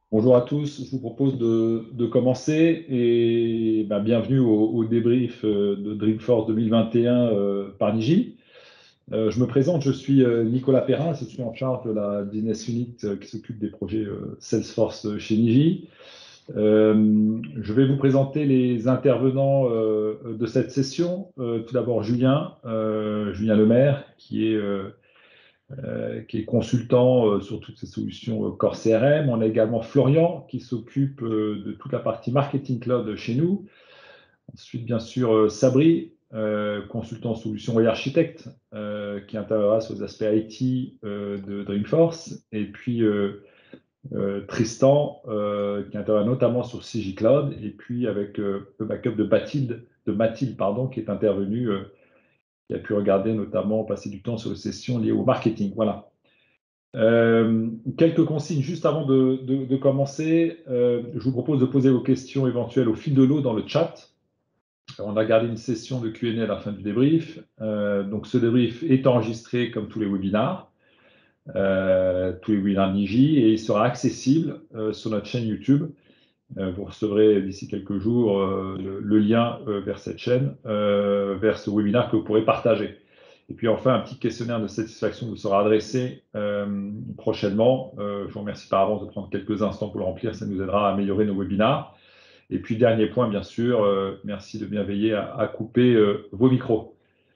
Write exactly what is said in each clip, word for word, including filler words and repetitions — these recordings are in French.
Bonjour à tous, je vous propose de, de commencer et bah, bienvenue au, au débrief euh, de Dreamforce deux mille vingt et un euh, par Niji. Euh, je me présente, je suis euh, Nicolas Perrin, je suis en charge de la business unit euh, qui s'occupe des projets euh, Salesforce euh, chez Niji. Euh, je vais vous présenter les intervenants euh, de cette session. Euh, tout d'abord Julien, euh, Julien Lemaire, qui est euh, euh, qui est consultant euh, sur toutes ces solutions euh, Core C R M. On a également Florian qui s'occupe euh, de toute la partie marketing cloud chez nous. Ensuite, bien sûr, euh, Sabri, euh, consultant solutions et architecte, euh, qui interviendra sur les aspects I T euh, de Dreamforce. Et puis euh, euh, Tristan, euh, qui intervient notamment sur C J Cloud. Et puis avec euh, le backup de Mathilde, de Mathilde pardon, qui est intervenu, euh, qui a pu regarder notamment, passer du temps sur les sessions liées au marketing. Voilà. Euh, quelques consignes juste avant de, de- de commencer. Euh, je vous propose de poser vos questions éventuelles au fil de l'eau dans le chat. On a gardé une session de Q and A à la fin du débrief. Euh, donc ce débrief est enregistré comme tous les webinars, euh, tous les webinars Niji, et il sera accessible euh, sur notre chaîne YouTube. Euh, vous recevrez d'ici quelques jours euh, le, le lien euh, vers cette chaîne, euh, vers ce webinar que vous pourrez partager. Et puis enfin, un petit questionnaire de satisfaction vous sera adressé euh, prochainement. Euh, je vous remercie par avance de prendre quelques instants pour le remplir, ça nous aidera à améliorer nos webinars. Et puis dernier point, bien sûr, euh, merci de bien veiller à, à couper euh, vos micros.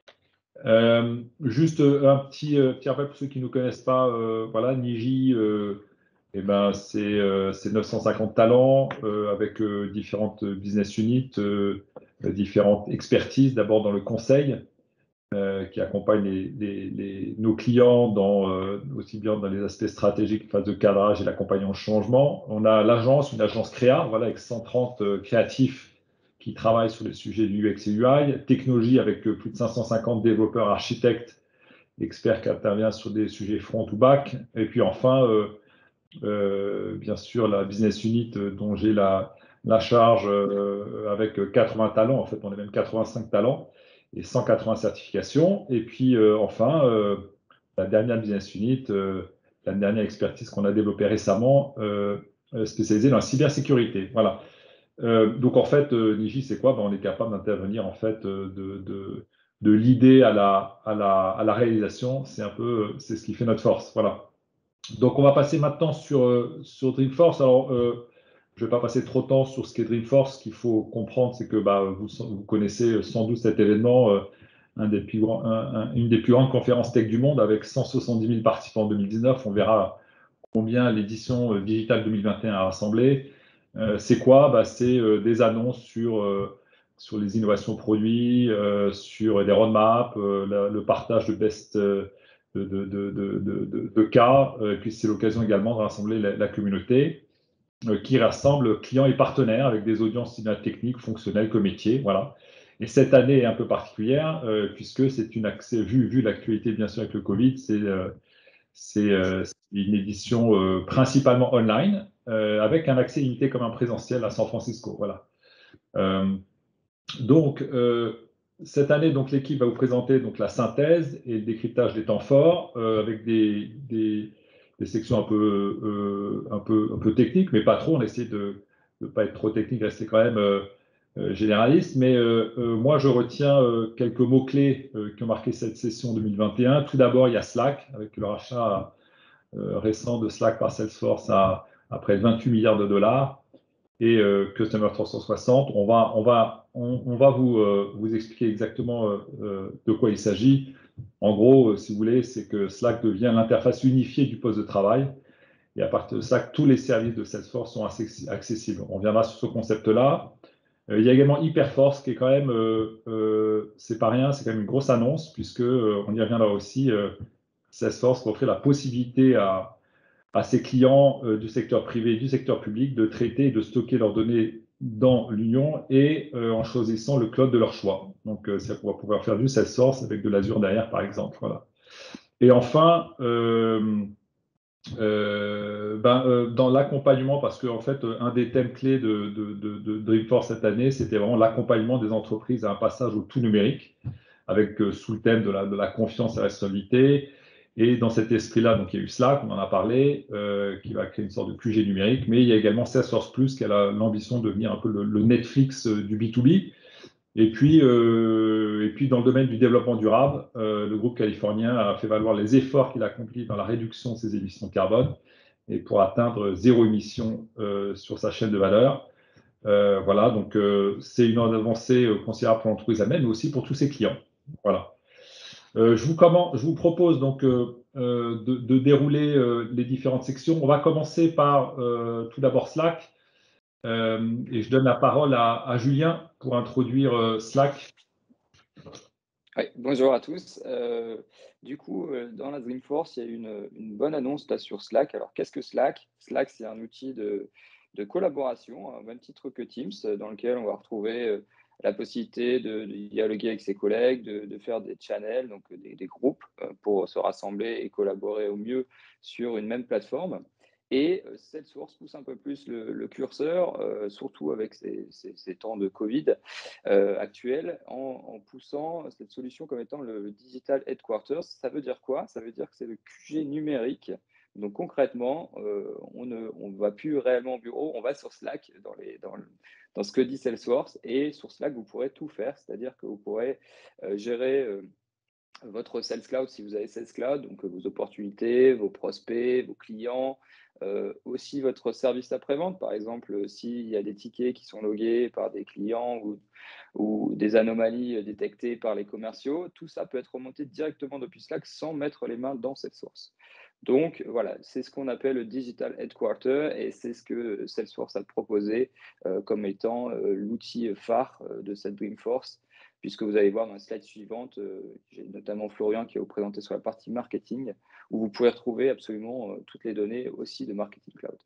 Euh, juste un petit, euh, petit rappel pour ceux qui ne nous connaissent pas, euh, voilà, Niji, euh, eh ben, c'est euh, c'est neuf cent cinquante talents euh, avec euh, différentes business units, euh, différentes expertises, d'abord dans le conseil, euh, qui accompagne les, les- les- nos clients dans, euh, aussi bien dans les aspects stratégiques, phase de cadrage et l'accompagnement au changement. On a l'agence, une agence créa, voilà, avec cent trente euh, créatifs qui travaillent sur les sujets du U X et U I, technologie avec euh, plus de cinq cent cinquante développeurs, architectes, experts qui interviennent sur des sujets front ou back. Et puis enfin, euh, euh, bien sûr, la business unit euh, dont j'ai la, la charge euh, avec quatre-vingts talents, en fait, on est même quatre-vingt-cinq talents et cent quatre-vingts certifications. Et puis euh, enfin, euh, la dernière business unit, euh, la dernière expertise qu'on a développée récemment, euh, euh, spécialisée dans la cybersécurité. Voilà. Euh, donc en fait, euh, Niji, c'est quoi? Ben, on est capable d'intervenir en fait euh, de, de, de l'idée à la, à la, à la réalisation. C'est un peu, euh, c'est ce qui fait notre force. Voilà. Donc, on va passer maintenant sur, euh, sur Dreamforce. Alors, euh, je ne vais pas passer trop de temps sur ce qu'est Dreamforce. Ce qu'il faut comprendre, c'est que bah, vous, vous connaissez sans doute cet événement, euh, un des plus grands- un- un- une des plus grandes conférences tech du monde, avec cent soixante-dix mille participants en deux mille dix-neuf. On verra combien l'édition euh, digitale deux mille vingt et un a rassemblé. Euh, c'est quoi? Bah, c'est euh, des annonces sur, euh, sur les innovations produits, euh, sur des roadmaps, euh, la- le partage de best euh, de, de, de, de, de- de cas. Euh, et puis c'est l'occasion également de rassembler la, la communauté euh, qui rassemble clients et partenaires avec des audiences techniques, fonctionnelles que métiers. Voilà. Et cette année est un peu particulière euh, puisque c'est une accès, vu, vu l'actualité bien sûr avec le Covid, c'est euh, c'est euh, une édition euh, principalement online, euh, avec un accès limité comme un présentiel à San Francisco. Voilà. Euh, donc, euh, cette année, donc l'équipe va vous présenter donc la synthèse et le décryptage des temps forts, euh, avec des, des, des sections un peu, euh, un peu, un peu techniques, mais pas trop. On essaie de ne pas être trop technique, rester quand même euh, euh, généraliste. Mais euh, euh, moi, je retiens euh, quelques mots-clés euh, qui ont marqué cette session deux mille vingt et un. Tout d'abord, il y a Slack, avec le rachat euh, récent de Slack par Salesforce à, à près de vingt-huit milliards de dollars et euh, Customer trois cent soixante. On va, on va, on, on va vous, euh, vous expliquer exactement euh, euh, de quoi il s'agit. En gros, euh, si vous voulez, c'est que Slack devient l'interface unifiée du poste de travail. Et à partir de Slack, tous les services de Salesforce sont accessibles. On viendra sur ce concept-là. Euh, il y a également Hyperforce qui est quand même, euh, euh, c'est pas rien, c'est quand même une grosse annonce puisque euh, on y reviendra aussi. Euh, Salesforce va offrir la possibilité à, à ses clients euh, du secteur privé et du secteur public de traiter et de stocker leurs données dans l'Union et euh, en choisissant le cloud de leur choix. Donc, euh, ça va pouvoir faire du Salesforce avec de l'Azure derrière, par exemple. Voilà. Et enfin, euh, euh, ben, euh, dans l'accompagnement, parce qu'en en fait, un des thèmes clés de, de, de, de Dreamforce cette année, c'était vraiment l'accompagnement des entreprises à un passage au tout numérique, avec euh, sous le thème de la, de la confiance et la responsabilité. Et dans cet esprit-là, donc il y a eu Slack, on en a parlé, euh, qui va créer une sorte de Q G numérique, mais il y a également Salesforce Plus qui a l'ambition de devenir un peu le, le Netflix euh, du B deux B. Et puis, euh, et puis, dans le domaine du développement durable, euh, le groupe californien a fait valoir les efforts qu'il a accomplis dans la réduction de ses émissions de carbone et pour atteindre zéro émission euh, sur sa chaîne de valeur. Euh, voilà, donc euh, c'est une avancée euh, considérable pour l'entreprise elle-même, mais aussi pour tous ses clients. Voilà. Euh, je, vous comment, je vous propose donc euh, euh, de, de, dérouler euh, les différentes sections. On va commencer par euh, tout d'abord Slack. Euh, et je donne la parole à, à Julien pour introduire euh, Slack. Ouais, bonjour à tous. Euh, du coup, euh, dans la Dreamforce, il y a une, une bonne annonce là sur Slack. Alors, qu'est-ce que Slack? Slack, c'est un outil de, de collaboration, au même titre que Teams, euh, dans lequel on va retrouver euh, la possibilité de, de dialoguer avec ses collègues, de, de faire des channels, donc des, des groupes, euh, pour se rassembler et collaborer au mieux sur une même plateforme. Et euh, Salesforce pousse un peu plus le, le curseur, euh, surtout avec ces, ces, ces temps de Covid euh, actuels, en, en poussant cette solution comme étant le Digital Headquarters. Ça veut dire quoi? Ça veut dire que c'est le Q G numérique. Donc concrètement, euh, on ne on va plus réellement au bureau, on va sur Slack dans, les, dans, le, dans ce que dit Salesforce. Et sur Slack, vous pourrez tout faire, c'est-à-dire que vous pourrez euh, gérer euh, votre Sales Cloud si vous avez Sales Cloud, donc vos opportunités, vos prospects, vos clients, euh, aussi votre service après-vente. Par exemple, s'il y a des tickets qui sont logués par des clients ou, ou des anomalies détectées par les commerciaux, tout ça peut être remonté directement depuis Slack sans mettre les mains dans Salesforce. Donc voilà, c'est ce qu'on appelle le Digital Headquarter et c'est ce que Salesforce a proposé euh, comme étant euh, l'outil phare euh, de cette Dreamforce, puisque vous allez voir dans la slide suivante, euh, j'ai notamment Florian qui va vous présenter sur la partie marketing, où vous pourrez retrouver absolument euh, toutes les données aussi de Marketing Cloud.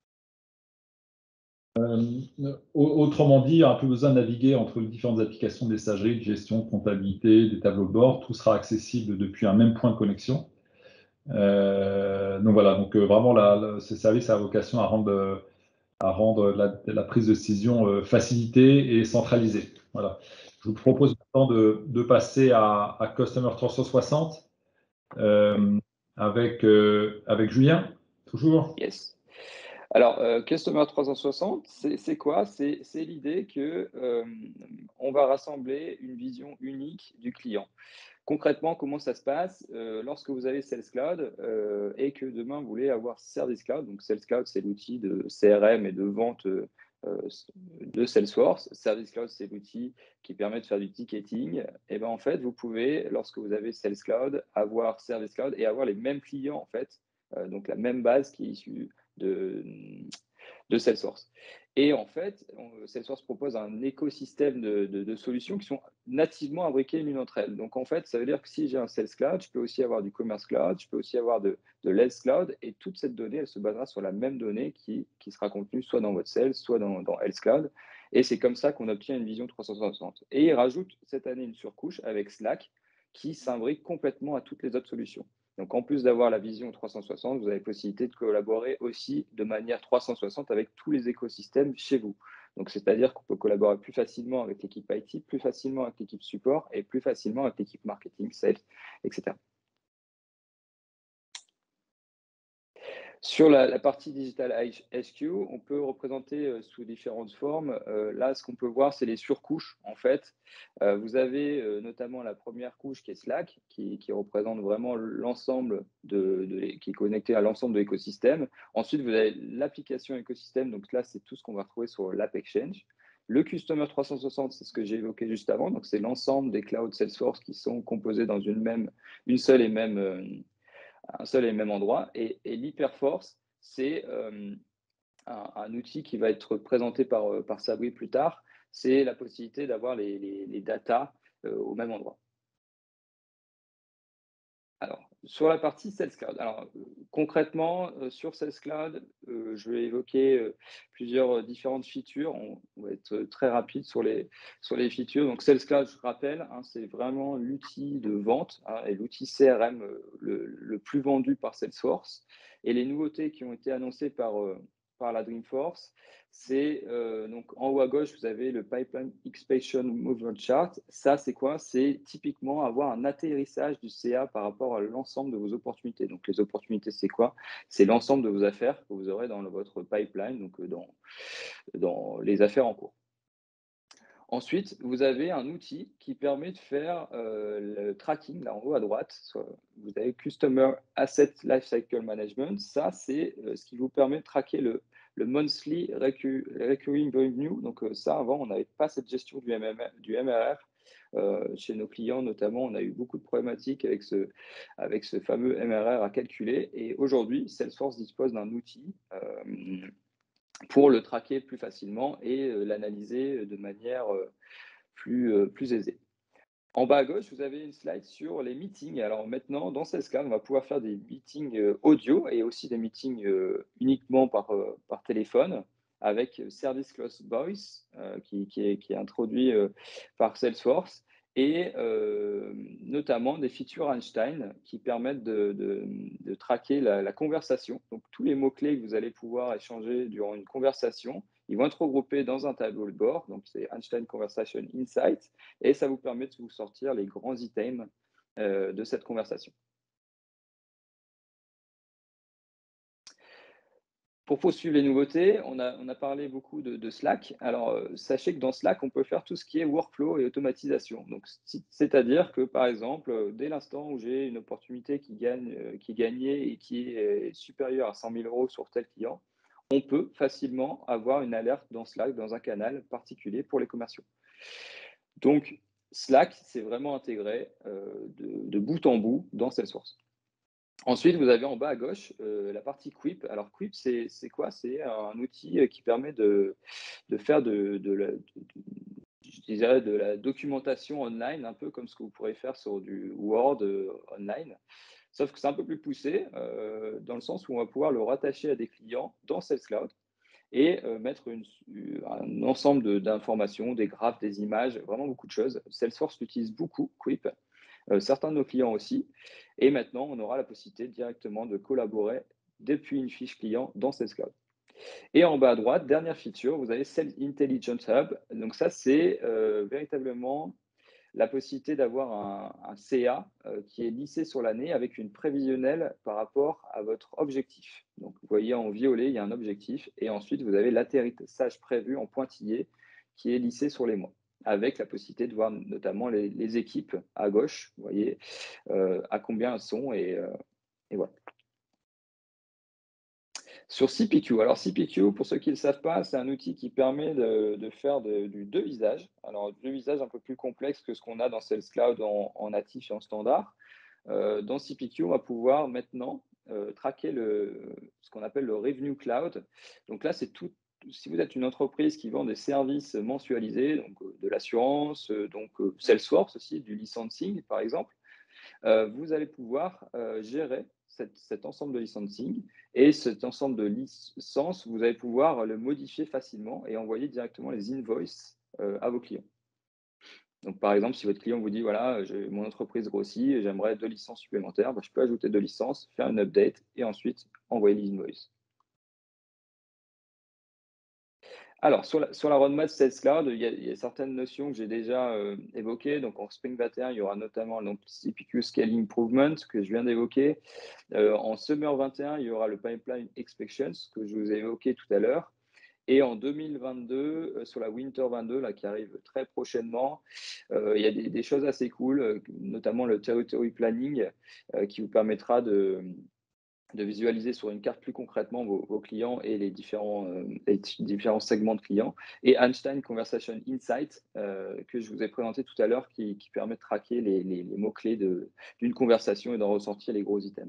Euh, autrement dit, il n'y aura plus besoin de naviguer entre les différentes applications de messagerie, de gestion, de comptabilité, des tableaux de bord. Tout sera accessible depuis un même point de connexion. Euh, donc voilà, donc euh, vraiment, la, la, ce service a vocation à rendre, à rendre la, la prise de décision euh, facilitée et centralisée. Voilà. Je vous propose maintenant de, de passer à, à Customer trois cent soixante euh, avec, euh, avec Julien, toujours. Yes. Alors, euh, Customer trois cent soixante, c'est quoi? C'est l'idée que euh, on va rassembler une vision unique du client. Concrètement, comment ça se passe euh, lorsque vous avez Sales Cloud euh, et que demain vous voulez avoir Service Cloud? Donc, Sales Cloud, c'est l'outil de C R M et de vente euh, de Salesforce. Service Cloud, c'est l'outil qui permet de faire du ticketing. Et ben en fait, vous pouvez, lorsque vous avez Sales Cloud, avoir Service Cloud et avoir les mêmes clients en fait, euh, donc la même base qui est issue de, de Salesforce. Et en fait, on, Salesforce propose un écosystème de, de, de, solutions qui sont nativement imbriquées l'une entre elles. Donc en fait, ça veut dire que si j'ai un Sales Cloud, je peux aussi avoir du Commerce Cloud, je peux aussi avoir de, de l'Health Cloud, et toute cette donnée, elle se basera sur la même donnée qui, qui sera contenue soit dans votre Sales, soit dans, dans Health Cloud. Et c'est comme ça qu'on obtient une vision trois cent soixante. Et il rajoute cette année une surcouche avec Slack qui s'imbrique complètement à toutes les autres solutions. Donc, en plus d'avoir la vision trois cent soixante, vous avez possibilité de collaborer aussi de manière trois cent soixante avec tous les écosystèmes chez vous. Donc, c'est-à-dire qu'on peut collaborer plus facilement avec l'équipe I T, plus facilement avec l'équipe support et plus facilement avec l'équipe marketing, sales, et cetera. Sur la, la, partie Digital S Q, on peut représenter euh, sous différentes formes. Euh, là, ce qu'on peut voir, c'est les surcouches, en fait. Euh, vous avez euh, notamment la première couche qui est Slack, qui, qui représente vraiment l'ensemble, de, de, qui est connecté à l'ensemble de l'écosystème. Ensuite, vous avez l'application écosystème. Donc là, c'est tout ce qu'on va retrouver sur l'App Exchange. Le Customer trois cent soixante, c'est ce que j'ai évoqué juste avant. Donc, c'est l'ensemble des clouds Salesforce qui sont composés dans une, même, une seule et même... Euh, un seul et même endroit. Et, et l'Hyperforce, c'est euh, un, un outil qui va être présenté par, par Sabri plus tard. C'est la possibilité d'avoir les, les, les datas euh, au même endroit. Alors, sur la partie Sales Cloud, alors, euh, concrètement, euh, sur Sales Cloud, euh, je vais évoquer euh, plusieurs différentes features. On, on, va être très rapide sur les, sur les features. Donc, Sales Cloud, je rappelle, hein, c'est vraiment l'outil de vente hein, et l'outil C R M euh, le, le plus vendu par Salesforce. Et les nouveautés qui ont été annoncées par, euh, par la Dreamforce, c'est euh, donc en haut à gauche, vous avez le Pipeline Expansion Movement Chart. Ça, c'est quoi? C'est typiquement avoir un atterrissage du C A par rapport à l'ensemble de vos opportunités. Donc, les opportunités, c'est quoi? C'est l'ensemble de vos affaires que vous aurez dans le- votre pipeline, donc euh, dans, dans les affaires en cours. Ensuite, vous avez un outil qui permet de faire euh, le tracking, là en haut à droite. Soit- Vous avez Customer Asset Lifecycle Management. Ça, c'est euh, ce qui vous permet de traquer le, le monthly recu- recurring revenue. Donc, euh, ça, avant, on n'avait pas cette gestion du M M R. Du M R R. Euh, chez nos clients, notamment, on a eu beaucoup de problématiques avec ce, avec ce fameux M R R à calculer. Et aujourd'hui, Salesforce dispose d'un outil euh, pour le traquer plus facilement et euh, l'analyser de manière euh, plus, euh, plus aisée. En bas à gauche, vous avez une slide sur les meetings. Alors maintenant, dans Salescloud, on va pouvoir faire des meetings euh, audio et aussi des meetings euh, uniquement par, euh, par téléphone avec Service Close Voice euh, qui, qui, est, qui est introduit euh, par Salesforce et euh, notamment des features Einstein qui permettent de, de, de traquer la, la conversation. Donc tous les mots-clés que vous allez pouvoir échanger durant une conversation, ils vont être regroupés dans un tableau de bord. Donc c'est Einstein Conversation Insight et ça vous permet de vous sortir les grands items euh, de cette conversation. Pour poursuivre les nouveautés, on a, on a parlé beaucoup de, de Slack. Alors, euh, sachez que dans Slack, on peut faire tout ce qui est workflow et automatisation. Donc, si- c'est-à-dire que, par exemple, euh, dès l'instant où j'ai une opportunité qui gagne, euh, qui est gagnée et qui est supérieure à cent mille euros sur tel client, on peut facilement avoir une alerte dans Slack, dans un canal particulier pour les commerciaux. Donc, Slack, c'est vraiment intégré euh, de, de bout en bout dans Salesforce. Ensuite, vous avez en bas à gauche euh, la partie Quip. Alors, Quip, c'est c'est quoi? C'est un outil euh, qui permet de, de faire de, de la, de- de- je dirais de la documentation online, un peu comme ce que vous pourrez faire sur du Word euh, online. Sauf que c'est un peu plus poussé, euh, dans le sens où on va pouvoir le rattacher à des clients dans Sales Cloud et euh, mettre une- un ensemble de- d'informations, des graphes, des images, vraiment beaucoup de choses. Salesforce l'utilise beaucoup, Quip, euh, certains de nos clients aussi. Et maintenant, on aura la possibilité directement de collaborer depuis une fiche client dans Sales Cloud. Et en bas à droite, dernière feature, vous avez Sales Intelligence Hub. Donc ça, c'est euh, véritablement la possibilité d'avoir un, un C A euh, qui est lissé sur l'année avec une prévisionnelle par rapport à votre objectif. Donc, vous voyez en violet, il y a un objectif et ensuite, vous avez l'atterrissage prévu en pointillé qui est lissé sur les mois avec la possibilité de voir notamment les, les équipes à gauche, vous voyez euh, à combien elles sont et, euh, et voilà. Sur C P Q, alors C P Q, pour ceux qui ne le savent pas, c'est un outil qui permet de, de faire de- du deux visages. Alors, deux visages un peu plus complexe que ce qu'on a dans Sales Cloud en, en natif et en standard. Euh, dans C P Q, on va pouvoir maintenant euh, traquer le, ce qu'on appelle le Revenue Cloud. Donc là, c'est tout. Si vous êtes une entreprise qui vend des services mensualisés, donc euh, de l'assurance, euh, donc euh, Salesforce aussi, du licensing par exemple, euh, vous allez pouvoir euh, gérer cette- cet ensemble de licensing et cet ensemble de licences, vous allez pouvoir le modifier facilement et envoyer directement les invoices euh, à vos clients. Donc, par exemple, si votre client vous dit, voilà, j'ai- mon entreprise grossit et j'aimerais deux licences supplémentaires, bah, je peux ajouter deux licences, faire une update et ensuite envoyer les invoices. Alors, sur la, sur la roadmap Sales Cloud, il y a, il y a certaines notions que j'ai déjà euh, évoquées. Donc, en Spring vingt et un, il y aura notamment donc, C P Q Scaling Improvement que je viens d'évoquer. Euh, en Summer vingt et un, il y aura le Pipeline Inspections que je vous ai évoqué tout à l'heure. Et en deux mille vingt-deux, euh, sur la Winter vingt-deux, là, qui arrive très prochainement, euh, il y a des, des choses assez cool, euh, notamment le Territory Planning, euh, qui vous permettra de, de visualiser sur une carte plus concrètement vos, vos clients et les différents, euh, les différents segments de clients. Et Einstein Conversation Insight, euh, que je vous ai présenté tout à l'heure, qui, qui permet de traquer les, les, les mots-clés d'une conversation et d'en ressortir les gros items.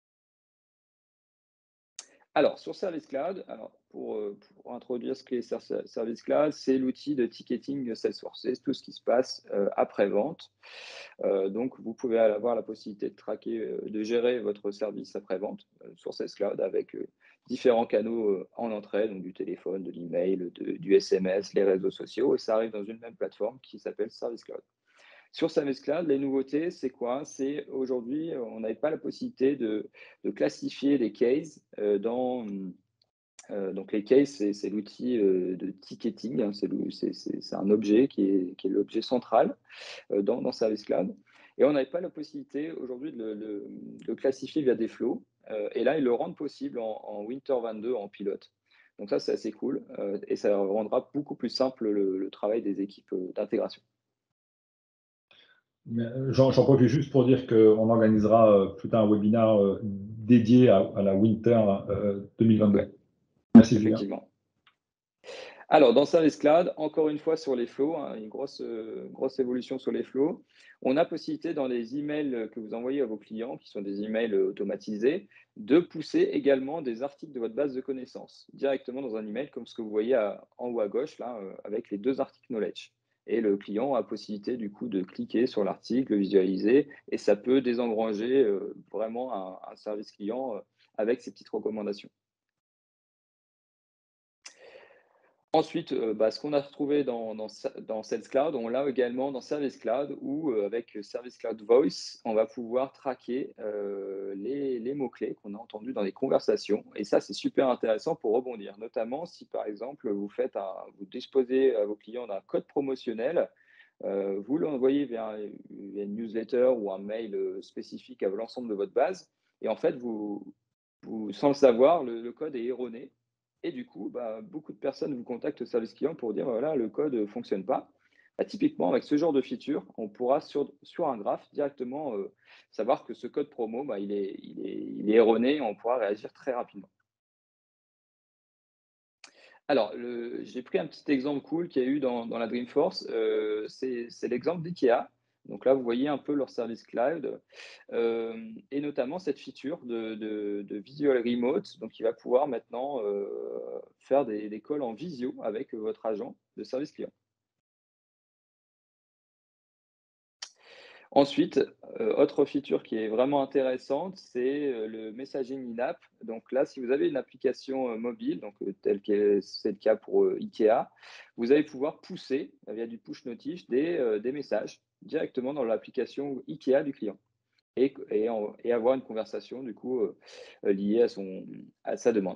Alors, sur Service Cloud, alors pour, euh, pour introduire ce qu'est Ser- Service Cloud, c'est l'outil de ticketing Salesforce. C'est tout ce qui se passe euh, après-vente. Euh, donc, vous pouvez avoir la possibilité de traquer, euh, de gérer votre service après-vente euh, sur Sales Cloud avec euh, différents canaux euh, en entrée, donc du téléphone, de l'email, de- du S M S, les réseaux sociaux, et ça arrive dans une même plateforme qui s'appelle Service Cloud. Sur Service Cloud, les nouveautés, c'est quoi? C'est aujourd'hui, on n'avait pas la possibilité de, de classifier les cases euh, dans Euh, donc les cases, c'est c'est l'outil euh, de ticketing, hein, c'est le- c'est- c'est- c'est un objet qui est, qui est l'objet central euh, dans, dans Service Cloud. Et on n'avait pas la possibilité aujourd'hui de le, le- de le classifier via des flows. Euh, et là, ils le rendent possible en, en Winter vingt-deux en pilote. Donc ça, c'est assez cool euh, et ça rendra beaucoup plus simple le, le travail des équipes euh, d'intégration. Mais, euh, J'en j'en profite juste pour dire qu'on organisera euh, plus tard un webinaire euh, dédié à, à la Winter euh, Ouais, deux mille vingt-deux. Merci Julien. effectivement. Alors, dans Service Cloud, encore une fois sur les flows, hein, une grosse, euh, grosse évolution sur les flows. On a possibilité dans les emails que vous envoyez à vos clients, qui sont des emails euh, automatisés, de pousser également des articles de votre base de connaissances directement dans un email, comme ce que vous voyez à- en haut à gauche, là, euh, avec les deux articles knowledge. Et le client a possibilité du coup de cliquer sur l'article, le visualiser, et ça peut désengranger euh, vraiment un, un service client euh, avec ces petites recommandations. Ensuite, heu, bah, ce qu'on a retrouvé dans dans Sa dans Sales Cloud, on l'a également dans Service Cloud où, heu, avec Service Cloud Voice, on va pouvoir traquer, heu, les les mots-clés qu'on a entendus dans les conversations et ça, c'est super intéressant pour rebondir. Notamment si, par exemple, vous faites un vous disposez à vos clients d'un code promotionnel, heu, vous l'envoyez via via une newsletter ou un mail, heu, spécifique à l'ensemble de votre base et en fait, vous vous sans le savoir, le le code est erroné et du coup, bah, beaucoup de personnes vous contactent au service client pour dire: «Voilà, le code ne fonctionne pas». Bah, typiquement, avec ce genre de feature, on pourra sur sur un graphe directement, heu, savoir que ce code promo, bah, il est il est il est erroné et on pourra réagir très rapidement. Alors, le j'ai pris un petit exemple cool qu'il y a eu dans dans la Dreamforce, heu, c'est c'est l'exemple d'IKEA. Donc là, vous voyez un peu leur service cloud, hem et notamment cette feature de de de visual remote, donc il va pouvoir maintenant, heu, faire des des calls en visio avec votre agent de service client. Ensuite, heu, autre feature qui est vraiment intéressante, c'est, heu, le messaging in-app. Donc là, si vous avez une application, heu, mobile, donc heu, telle que c'est le cas pour, heu, IKEA, vous allez pouvoir pousser, euh, via du push notif, des, heu, des messages directement dans l'application IKEA du client et et en et avoir une conversation du coup, heu, liée à son à sa demande.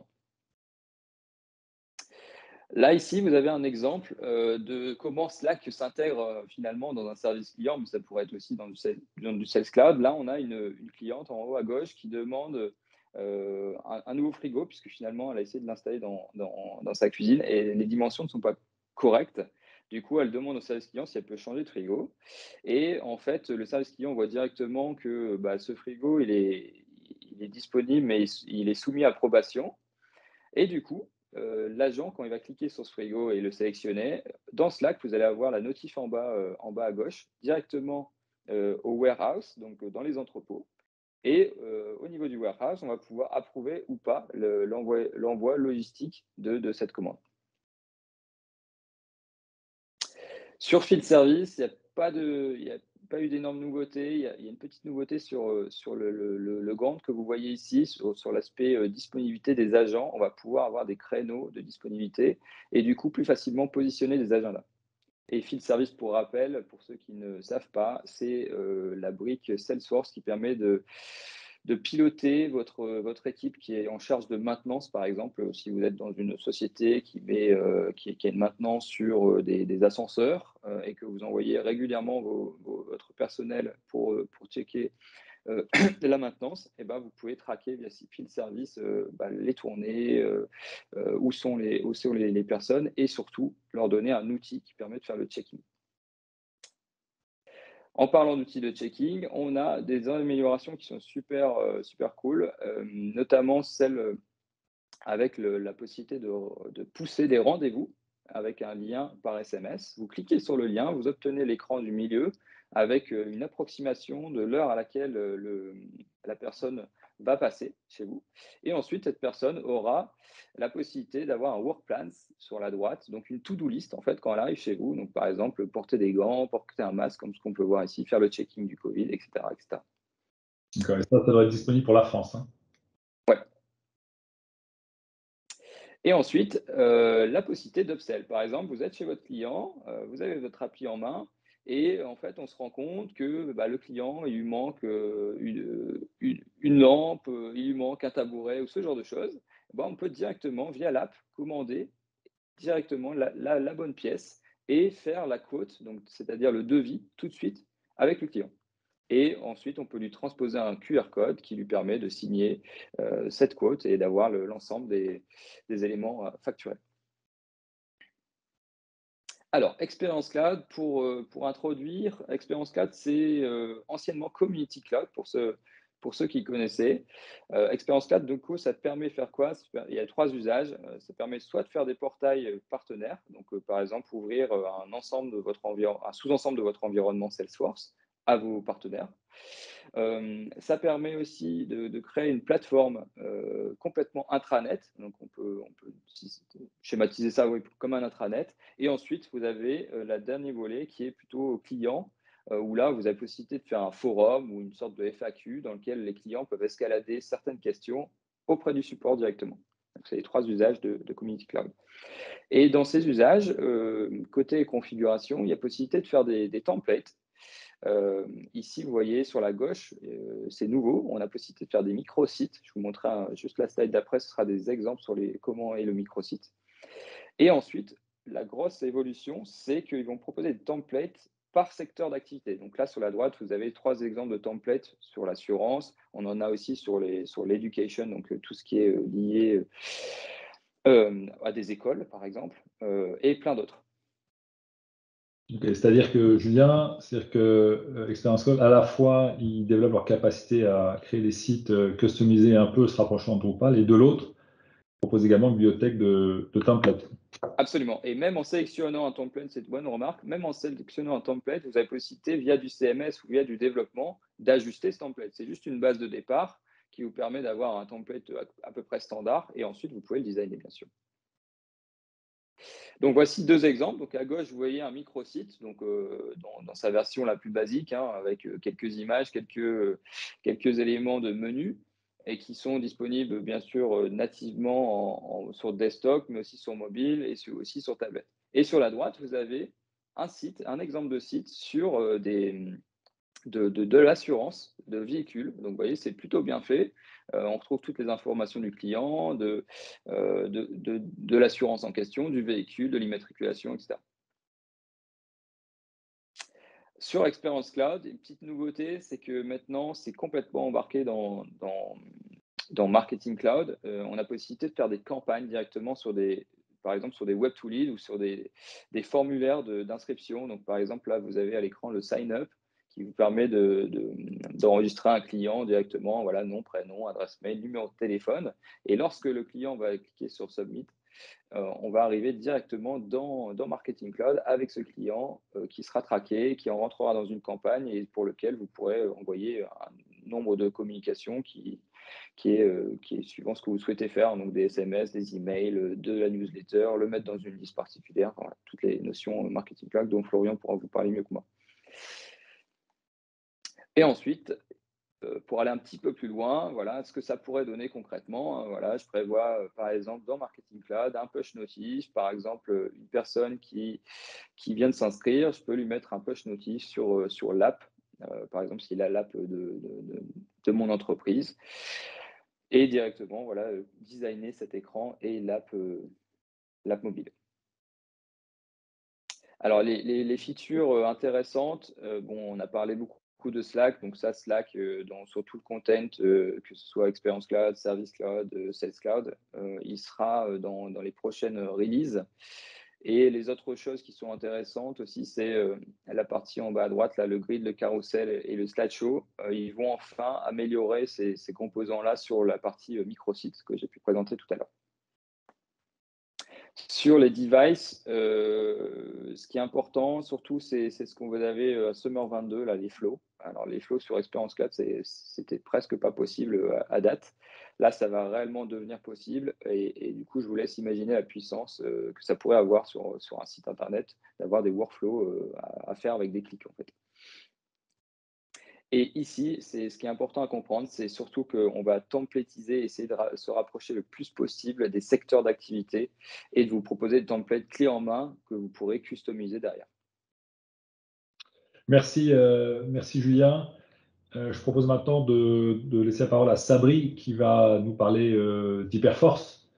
Là, ici, vous avez un exemple euh, de comment Slack s'intègre euh, finalement dans un service client, mais ça pourrait être aussi dans du, sales, dans du Sales Cloud. Là, on a une, une cliente en haut à gauche qui demande euh, un, un nouveau frigo, puisque finalement, elle a essayé de l'installer dans, dans, dans sa cuisine et les dimensions ne sont pas correctes. Du coup, elle demande au service client si elle peut changer de frigo. Et en fait, le service client voit directement que bah, ce frigo, il est, il est disponible, mais il, il est soumis à approbation. Et du coup, heu, l'agent, quand il va cliquer sur ce frigo et le sélectionner, dans Slack, vous allez avoir la notif en bas, heu, en bas à gauche, directement, heu, au warehouse, donc heu, dans les entrepôts et heu, au niveau du warehouse, on va pouvoir approuver ou pas le l'envoi l'envoi logistique de de cette commande. Sur Field Service, il y a pas de il y a pas eu d'énormes nouveautés. Il y a il y a une petite nouveauté sur, heu, sur le le le le Gantt que vous voyez ici, sur sur l'aspect, heu, disponibilité des agents. On va pouvoir avoir des créneaux de disponibilité et du coup, plus facilement positionner des agendas. Et Field Service, pour rappel, pour ceux qui ne savent pas, c'est euh, la brique Salesforce qui permet de, de piloter votre, votre équipe qui est en charge de maintenance, par exemple, si vous êtes dans une société qui, met, euh, qui, qui a une maintenance sur euh, des, des ascenseurs euh, et que vous envoyez régulièrement vos- vos- votre personnel pour, euh, pour checker euh, la maintenance, eh ben, vous pouvez traquer via Field Service euh, bah, les tournées, euh, euh, où sont, les, où sont les, les personnes et surtout leur donner un outil qui permet de faire le checking. En parlant d'outils de checking, on a des améliorations qui sont super, euh, super cool, euh, notamment celle euh, avec le- la possibilité de, de pousser des rendez-vous avec un lien par S M S. Vous cliquez sur le lien, vous obtenez l'écran du milieu avec euh, une approximation de l'heure à laquelle euh, le, la personne va passer chez vous. Et ensuite, cette personne aura la possibilité d'avoir un work plan sur la droite, donc une to-do list en fait quand elle arrive chez vous. Donc par exemple, porter des gants, porter un masque comme ce qu'on peut voir ici, faire le checking du Covid, et cetera, et cetera. Donc, euh, ça, ça doit être disponible pour la France, hein. Ouais. Et ensuite, heu, la possibilité d'upsell. Par exemple, vous êtes chez votre client, heu, vous avez votre appli en main et en fait, on se rend compte que, bah, le client, il lui manque, heu, une, une une lampe, heu, il lui manque un tabouret ou ce genre de choses. bah, on peut directement, via l'app, commander directement la, la- la bonne pièce et faire la quote, donc c'est-à-dire le devis, tout de suite avec le client. Et ensuite, on peut lui transposer un Q R code qui lui permet de signer euh, cette quote et d'avoir le- l'ensemble des, des éléments euh, facturés. Alors, Experience Cloud, pour, euh, pour introduire, Experience Cloud, c'est euh, anciennement Community Cloud pour, ceux pour ceux qui connaissaient. Euh, Experience Cloud, du coup, ça te permet de faire quoi? Il y a trois usages. Euh, Ça permet soit de faire des portails euh, partenaires, donc euh, par exemple, ouvrir euh, un ensemble de votre environ- un sous-ensemble de votre environnement Salesforce à vos partenaires. Euh, ça permet aussi de, de créer une plateforme euh, complètement intranet. Donc, on peut, on peut schématiser ça oui, comme un intranet. Et ensuite, vous avez euh, la dernière volet qui est plutôt client, euh, où là, vous avez la possibilité de faire un forum ou une sorte de F A Q dans lequel les clients peuvent escalader certaines questions auprès du support directement. Donc, c'est les trois usages de, de Community Cloud. Et dans ces usages, euh, côté configuration, il y a possibilité de faire des, des templates. Euh, ici, vous voyez sur la gauche, euh, c'est nouveau. On a possibilité de faire des micro-sites. Je vous montrerai un, juste la slide d'après, ce sera des exemples sur les, comment est le micro-site. Et ensuite, la grosse évolution, c'est qu'ils vont proposer des templates par secteur d'activité. Donc là, sur la droite, vous avez trois exemples de templates sur l'assurance. On en a aussi sur les sur l'éducation, donc euh, tout ce qui est euh, lié euh, à des écoles, par exemple, euh, et plein d'autres. Okay, c'est-à-dire que Julien, c'est-à-dire que euh, Experience Cloud, à la fois, ils développent leur capacité à créer des sites euh, customisés un peu se rapprochant de Drupal, et de l'autre, ils proposent également une bibliothèque de, de templates. Absolument. Et même en sélectionnant un template, c'est une bonne remarque, même en sélectionnant un template, vous avez possibilité, via du C M S ou via du développement, d'ajuster ce template. C'est juste une base de départ qui vous permet d'avoir un template à, à peu près standard et ensuite, vous pouvez le designer, bien sûr. Donc, voici deux exemples. Donc, à gauche, vous voyez un microsite, donc euh, dans, dans sa version la plus basique, hein, avec euh, quelques images, quelques, quelques éléments de menu et qui sont disponibles, bien sûr, euh, nativement en, en, sur desktop, mais aussi sur mobile et sur, aussi sur tablette. Et sur la droite, vous avez un site, un exemple de site sur euh, des, de, de, de l'assurance de véhicules. Donc, vous voyez, c'est plutôt bien fait. Euh, on retrouve toutes les informations du client, de, euh, de, de, de l'assurance en question, du véhicule, de l'immatriculation, et cetera. Sur Experience Cloud, une petite nouveauté, c'est que maintenant, c'est complètement embarqué dans, dans, dans Marketing Cloud. Euh, on a possibilité de faire des campagnes directement sur des, par exemple, sur des web to lead ou sur des, des formulaires d'inscription. Donc, par exemple, là, vous avez à l'écran le sign up qui vous permet de, de, d'enregistrer un client directement, voilà, nom, prénom, adresse mail, numéro de téléphone. Et lorsque le client va cliquer sur Submit, euh, on va arriver directement dans, dans Marketing Cloud avec ce client euh, qui sera traqué, qui en rentrera dans une campagne et pour lequel vous pourrez envoyer un nombre de communications qui, qui, est, euh, qui est suivant ce que vous souhaitez faire, donc des S M S, des emails, de la newsletter, le mettre dans une liste particulière, voilà, toutes les notions Marketing Cloud dont Florian pourra vous parler mieux que moi. Et ensuite, pour aller un petit peu plus loin, voilà, ce que ça pourrait donner concrètement. Voilà, je prévois, par exemple, dans Marketing Cloud, un push notice. Par exemple, une personne qui, qui vient de s'inscrire, je peux lui mettre un push notice sur, sur l'app, euh, par exemple, s'il a l'app de, de, de, de mon entreprise. Et directement, voilà, designer cet écran et l'app euh, l'app mobile. Alors, les, les, les features intéressantes, euh, bon, on a parlé beaucoup de Slack, donc ça, Slack, euh, dans, sur tout le content, euh, que ce soit Experience Cloud, Service Cloud, euh, Sales Cloud, euh, il sera euh, dans, dans les prochaines releases. Et les autres choses qui sont intéressantes aussi, c'est euh, la partie en bas à droite, là, le grid, le carrousel et le slideshow. Euh, ils vont enfin améliorer ces, ces composants-là sur la partie euh, microsite que j'ai pu présenter tout à l'heure. Sur les devices, euh, ce qui est important, surtout, c'est ce qu'on vous avez à Summer vingt-deux, là, les flows. Alors, les flows sur Experience Cloud, c'était presque pas possible à, à date. Là, ça va réellement devenir possible. Et, et, du coup, je vous laisse imaginer la puissance euh, que ça pourrait avoir sur, sur un site Internet, d'avoir des workflows euh, à, à faire avec des clics, en fait. Et ici, c'est ce qui est important à comprendre, c'est surtout qu'on va templétiser, essayer de se rapprocher le plus possible des secteurs d'activité et de vous proposer des templates clés en main que vous pourrez customiser derrière. Merci, euh, merci Julien. Euh, je propose maintenant de, de laisser la parole à Sabri qui va nous parler euh, d'Hyperforce.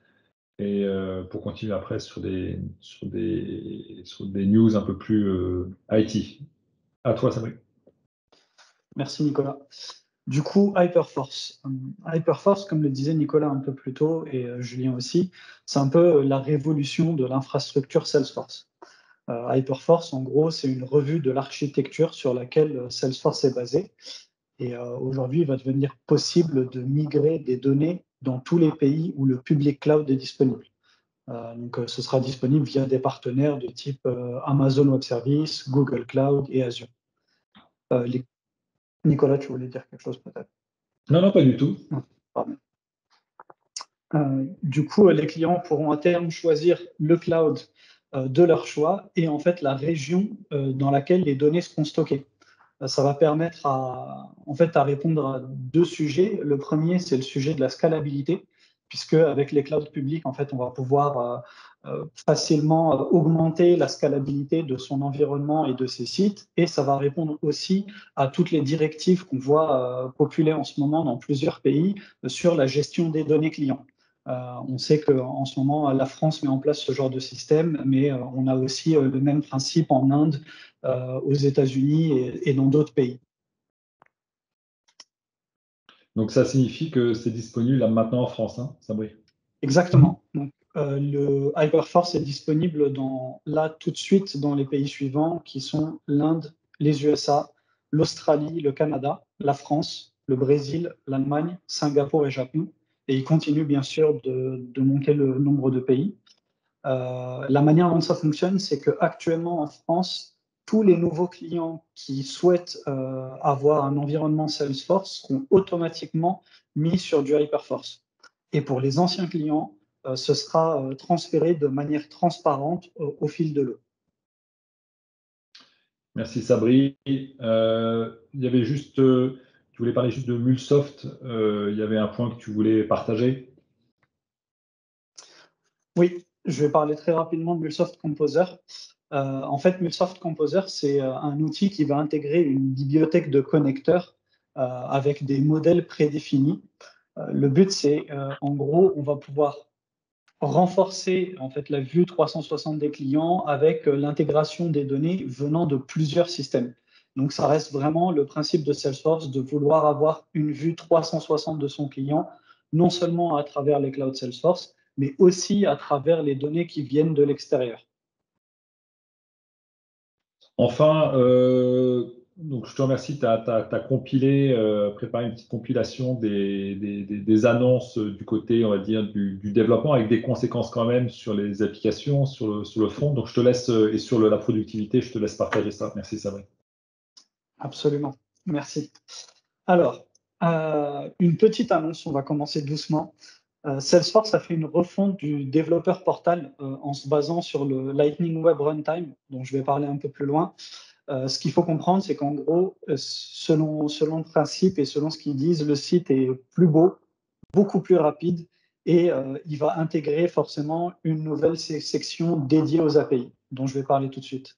et euh, pour continuer après sur des, sur des, sur des news un peu plus euh, I T. À toi, Sabri. Merci Nicolas. Du coup, Hyperforce. Hum, Hyperforce, comme le disait Nicolas un peu plus tôt et euh, Julien aussi, c'est un peu la révolution de l'infrastructure Salesforce. Euh, Hyperforce, en gros, c'est une revue de l'architecture sur laquelle euh, Salesforce est basée. Et euh, aujourd'hui, il va devenir possible de migrer des données dans tous les pays où le public cloud est disponible. Euh, donc, euh, ce sera disponible via des partenaires de type euh, Amazon Web Services, Google Cloud et Azure. Euh, les... Nicolas, tu voulais dire quelque chose peut-être? Non, non, pas du tout. Non, pardon. Euh, du coup, les clients pourront à terme choisir le cloud euh, de leur choix et en fait la région euh, dans laquelle les données seront stockées. Euh, ça va permettre à, en fait, à répondre à deux sujets. Le premier, c'est le sujet de la scalabilité, puisque avec les clouds publics, en fait, on va pouvoir euh, euh, facilement euh, augmenter la scalabilité de son environnement et de ses sites. Et ça va répondre aussi à toutes les directives qu'on voit euh, populer en ce moment dans plusieurs pays euh, sur la gestion des données clients. Euh, on sait qu'en ce moment, la France met en place ce genre de système, mais euh, on a aussi euh, le même principe en Inde, euh, aux États-Unis et, et dans d'autres pays. Donc, ça signifie que c'est disponible là maintenant en France, hein, Sabri. Exactement. Donc, euh, le Hyperforce est disponible dans, là tout de suite dans les pays suivants qui sont l'Inde, les U S A, l'Australie, le Canada, la France, le Brésil, l'Allemagne, Singapour et Japon. Et il continue bien sûr de, de monter le nombre de pays. Euh, la manière dont ça fonctionne, c'est qu'actuellement en France, tous les nouveaux clients qui souhaitent euh, avoir un environnement Salesforce seront automatiquement mis sur du Hyperforce. Et pour les anciens clients, euh, ce sera euh, transféré de manière transparente au, au fil de l'eau. Merci, Sabri. Euh, il y avait juste, euh, tu voulais parler juste de Mulsoft. Euh, il y avait un point que tu voulais partager. Oui, je vais parler très rapidement de MuleSoft Composer. Euh, en fait, MuleSoft Composer, c'est euh, un outil qui va intégrer une bibliothèque de connecteurs euh, avec des modèles prédéfinis. Euh, le but, c'est euh, en gros, on va pouvoir renforcer en fait la vue trois cent soixante des clients avec euh, l'intégration des données venant de plusieurs systèmes. Donc, ça reste vraiment le principe de Salesforce de vouloir avoir une vue trois cent soixante de son client, non seulement à travers les clouds Salesforce, mais aussi à travers les données qui viennent de l'extérieur. Enfin, euh, donc je te remercie, tu as compilé, euh, préparé une petite compilation des, des- des- des annonces du côté, on va dire, du, du développement avec des conséquences quand même sur les applications, sur le, sur le fond. Donc je te laisse, euh, et sur le- la productivité, je te laisse partager ça. Merci, Sabri. Absolument. Merci. Alors, euh, une petite annonce, on va commencer doucement. Euh, Salesforce a fait une refonte du développeur portal euh, en se basant sur le Lightning Web Runtime, dont je vais parler un peu plus loin. Euh, ce qu'il faut comprendre, c'est qu'en gros, euh, selon, selon le principe et selon ce qu'ils disent, le site est plus beau, beaucoup plus rapide et euh, il va intégrer forcément une nouvelle se- section dédiée aux A P I, dont je vais parler tout de suite.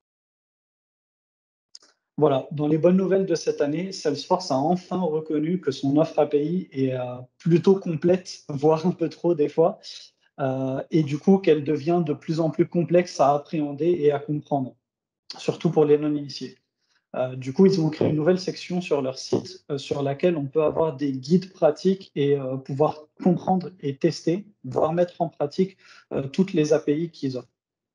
Voilà, dans les bonnes nouvelles de cette année, Salesforce a enfin reconnu que son offre A P I est euh, plutôt complète, voire un peu trop des fois, euh, et du coup qu'elle devient de plus en plus complexe à appréhender et à comprendre, surtout pour les non-initiés. Euh, du coup, ils ont créé une nouvelle section sur leur site euh, sur laquelle on peut avoir des guides pratiques et euh, pouvoir comprendre et tester, voire mettre en pratique euh, toutes les A P I qu'ils offrent.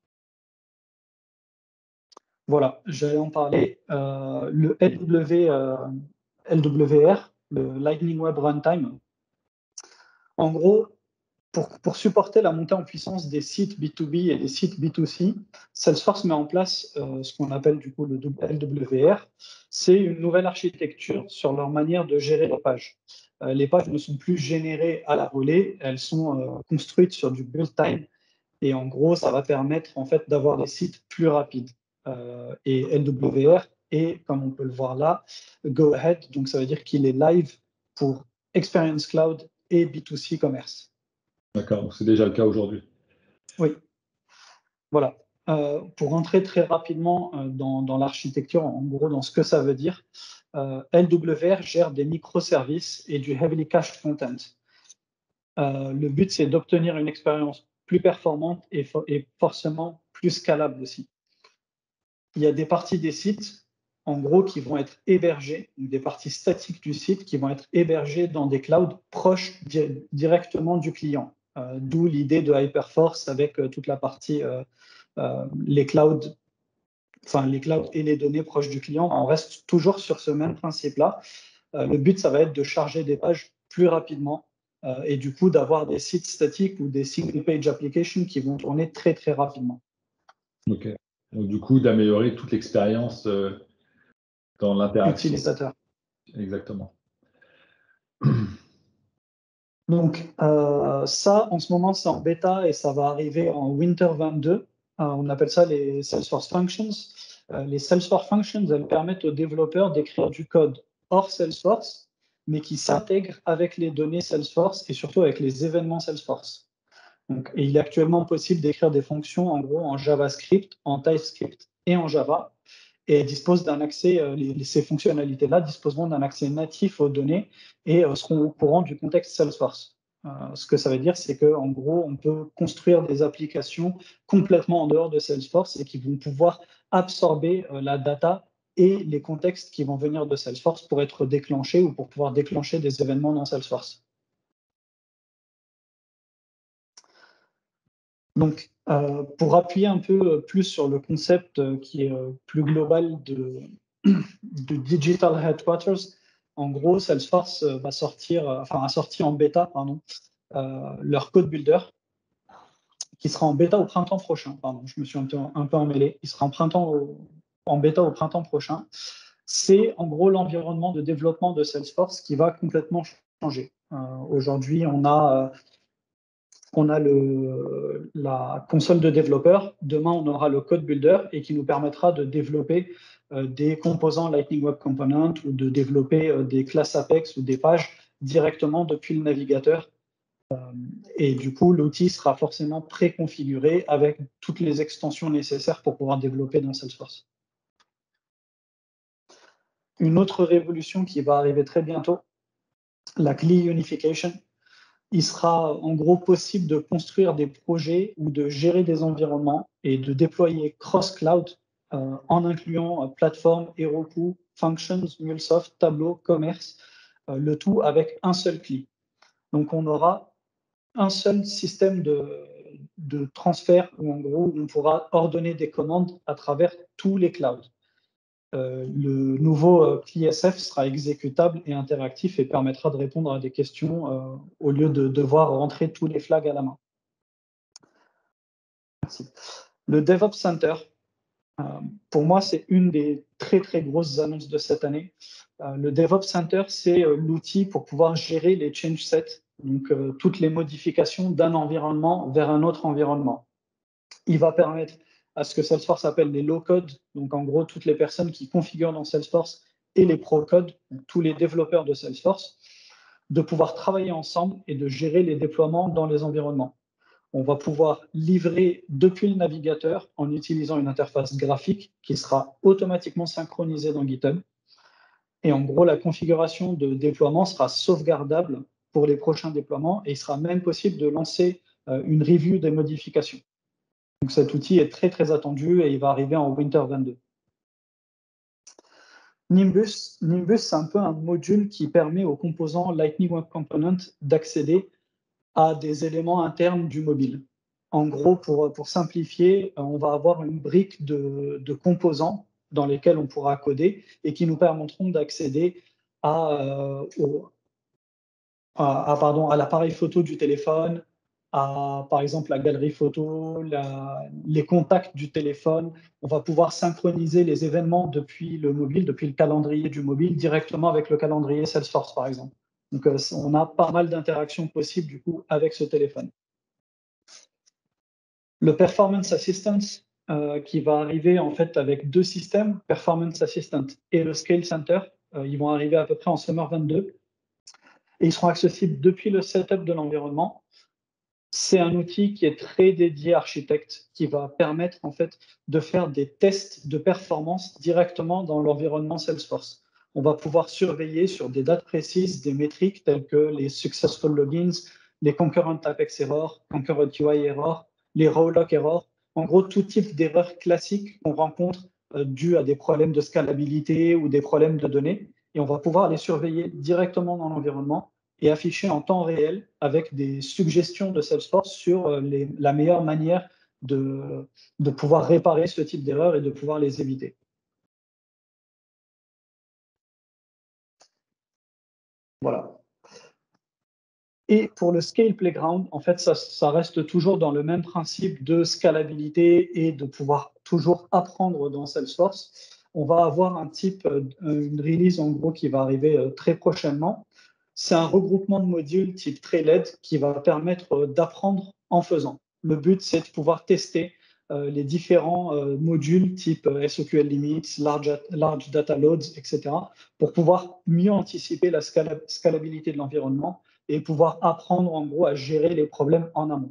Voilà, j'allais en parler. Euh, le L W, euh, L W R, le Lightning Web Runtime, en gros, pour, pour supporter la montée en puissance des sites B deux B et des sites B deux C, Salesforce met en place euh, ce qu'on appelle du coup le L W R. C'est une nouvelle architecture sur leur manière de gérer les pages. Euh, les pages ne sont plus générées à la volée, elles sont euh, construites sur du build time. Et en gros, ça va permettre en fait d'avoir des sites plus rapides. Euh, et L W R est, comme on peut le voir là, go ahead. Donc ça veut dire qu'il est live pour Experience Cloud et B deux C commerce. D'accord, donc c'est déjà le cas aujourd'hui. Oui, voilà. Euh, pour rentrer très rapidement euh, dans, dans l'architecture, en gros, dans ce que ça veut dire, euh, L W R gère des microservices et du heavily cached content. Euh, le but, c'est d'obtenir une expérience plus performante et, fo et forcément plus scalable aussi. Il y a des parties des sites, en gros, qui vont être hébergées, des parties statiques du site qui vont être hébergées dans des clouds proches di directement du client. Euh, D'où l'idée de Hyperforce avec euh, toute la partie, euh, euh, les clouds, enfin les clouds et les données proches du client. On reste toujours sur ce même principe-là. Euh, le but, ça va être de charger des pages plus rapidement euh, et du coup d'avoir des sites statiques ou des single page applications qui vont tourner très très rapidement. Ok. Donc, du coup, d'améliorer toute l'expérience euh, dans l'interaction. Utilisateur. Exactement. Donc, euh, ça, en ce moment, c'est en bêta et ça va arriver en Winter vingt-deux. Euh, on appelle ça les Salesforce Functions. Euh, les Salesforce Functions, elles permettent aux développeurs d'écrire du code hors Salesforce, mais qui s'intègre avec les données Salesforce et surtout avec les événements Salesforce. Donc, et il est actuellement possible d'écrire des fonctions en gros en JavaScript, en TypeScript et en Java. Et dispose d'un accès, euh, les, ces fonctionnalités-là disposeront d'un accès natif aux données et euh, seront au courant du contexte Salesforce. Euh, ce que ça veut dire, c'est qu'en gros, on peut construire des applications complètement en dehors de Salesforce et qui vont pouvoir absorber euh, la data et les contextes qui vont venir de Salesforce pour être déclenchés ou pour pouvoir déclencher des événements dans Salesforce. Donc, euh, pour appuyer un peu plus sur le concept euh, qui est euh, plus global de, de Digital Headquarters, en gros, Salesforce euh, va sortir, euh, enfin, a sorti en bêta, pardon, euh, leur code builder, qui sera en bêta au printemps prochain. Pardon, je me suis un peu, un peu emmêlé. Il sera en, printemps au, en bêta au printemps prochain. C'est en gros l'environnement de développement de Salesforce qui va complètement changer. Euh, Aujourd'hui, on a euh, on a le, la console de développeur. Demain, on aura le code builder et qui nous permettra de développer euh, des composants Lightning Web Component ou de développer euh, des classes Apex ou des pages directement depuis le navigateur. Euh, et du coup, l'outil sera forcément préconfiguré avec toutes les extensions nécessaires pour pouvoir développer dans Salesforce. Une autre révolution qui va arriver très bientôt, la C L I Unification. Il sera en gros possible de construire des projets ou de gérer des environnements et de déployer cross-cloud euh, en incluant euh, plateforme, Heroku, Functions, MuleSoft, Tableau, Commerce, euh, le tout avec un seul clic. Donc on aura un seul système de, de transfert où en gros on pourra ordonner des commandes à travers tous les clouds. Euh, le nouveau euh, C L I S F sera exécutable et interactif et permettra de répondre à des questions euh, au lieu de devoir rentrer tous les flags à la main. Merci. Le DevOps Center, euh, pour moi, c'est une des très très grosses annonces de cette année. Euh, le DevOps Center, c'est euh, l'outil pour pouvoir gérer les change sets, donc euh, toutes les modifications d'un environnement vers un autre environnement. Il va permettre à ce que Salesforce appelle les low-code, donc en gros, toutes les personnes qui configurent dans Salesforce et les pro-code, tous les développeurs de Salesforce, de pouvoir travailler ensemble et de gérer les déploiements dans les environnements. On va pouvoir livrer depuis le navigateur en utilisant une interface graphique qui sera automatiquement synchronisée dans GitHub. Et en gros, la configuration de déploiement sera sauvegardable pour les prochains déploiements et il sera même possible de lancer une review des modifications. Donc cet outil est très très attendu et il va arriver en Winter vingt-deux. Nimbus, Nimbus c'est un peu un module qui permet aux composants Lightning Web Component d'accéder à des éléments internes du mobile. En gros, pour, pour simplifier, on va avoir une brique de, de composants dans lesquels on pourra coder et qui nous permettront d'accéder à, euh, au, à, à, pardon, à l'appareil photo du téléphone, à, par exemple, la galerie photo, la, les contacts du téléphone. On va pouvoir synchroniser les événements depuis le mobile, depuis le calendrier du mobile, directement avec le calendrier Salesforce, par exemple. Donc, euh, on a pas mal d'interactions possibles, du coup, avec ce téléphone. Le Performance Assistant, euh, qui va arriver, en fait, avec deux systèmes, Performance Assistant et le Scale Center. Euh, ils vont arriver à peu près en Summer vingt-deux. Et ils seront accessibles depuis le setup de l'environnement. C'est un outil qui est très dédié architecte, qui va permettre en fait de faire des tests de performance directement dans l'environnement Salesforce. On va pouvoir surveiller sur des dates précises des métriques telles que les successful logins, les concurrent apex errors, concurrent U I errors, les row lock errors. En gros, tout type d'erreurs classiques qu'on rencontre euh, dues à des problèmes de scalabilité ou des problèmes de données. Et on va pouvoir les surveiller directement dans l'environnement et afficher en temps réel avec des suggestions de Salesforce sur euh, les, la meilleure manière de, de pouvoir réparer ce type d'erreurs et de pouvoir les éviter. Voilà. Et pour le Scale Playground, en fait, ça, ça reste toujours dans le même principe de scalabilité et de pouvoir toujours apprendre dans Salesforce. On va avoir un type, une release en gros qui va arriver très prochainement. C'est un regroupement de modules type Trailhead qui va permettre d'apprendre en faisant. Le but, c'est de pouvoir tester euh, les différents euh, modules type S Q L Limits, large, large Data Loads, et cetera, pour pouvoir mieux anticiper la scala scalabilité de l'environnement et pouvoir apprendre en gros à gérer les problèmes en amont.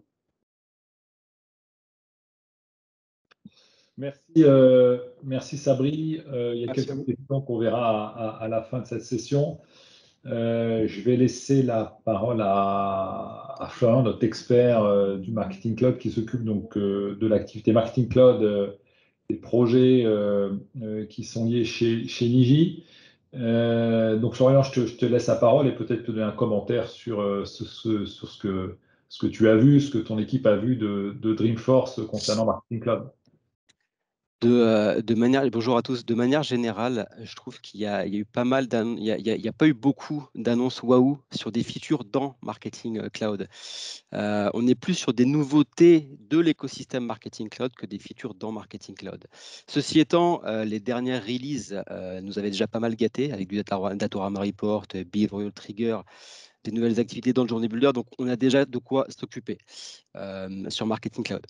Merci, euh, merci Sabri. Euh, il y a Merci quelques questions qu'on verra à, à, à la fin de cette session. Euh, je vais laisser la parole à, à Florian, notre expert euh, du Marketing Cloud, qui s'occupe donc euh, de l'activité Marketing Cloud, euh, des projets euh, euh, qui sont liés chez, chez Niji. Euh, donc Florian, je te, je te laisse la parole et peut-être te donner un commentaire sur, euh, ce, ce, sur ce, que, ce que tu as vu, ce que ton équipe a vu de, de Dreamforce concernant Marketing Cloud. De, euh, de manière, bonjour à tous. De manière générale, je trouve qu'il y, y a eu pas mal d'annonces, il n'y a, a, a pas eu beaucoup d'annonces waouh sur des features dans Marketing Cloud. Euh, on est plus sur des nouveautés de l'écosystème Marketing Cloud que des features dans Marketing Cloud. Ceci étant, euh, les dernières releases euh, nous avaient déjà pas mal gâtés avec du Datorama Report, Behavioral Trigger, des nouvelles activités dans le Journey Builder. Donc, on a déjà de quoi s'occuper euh, sur Marketing Cloud.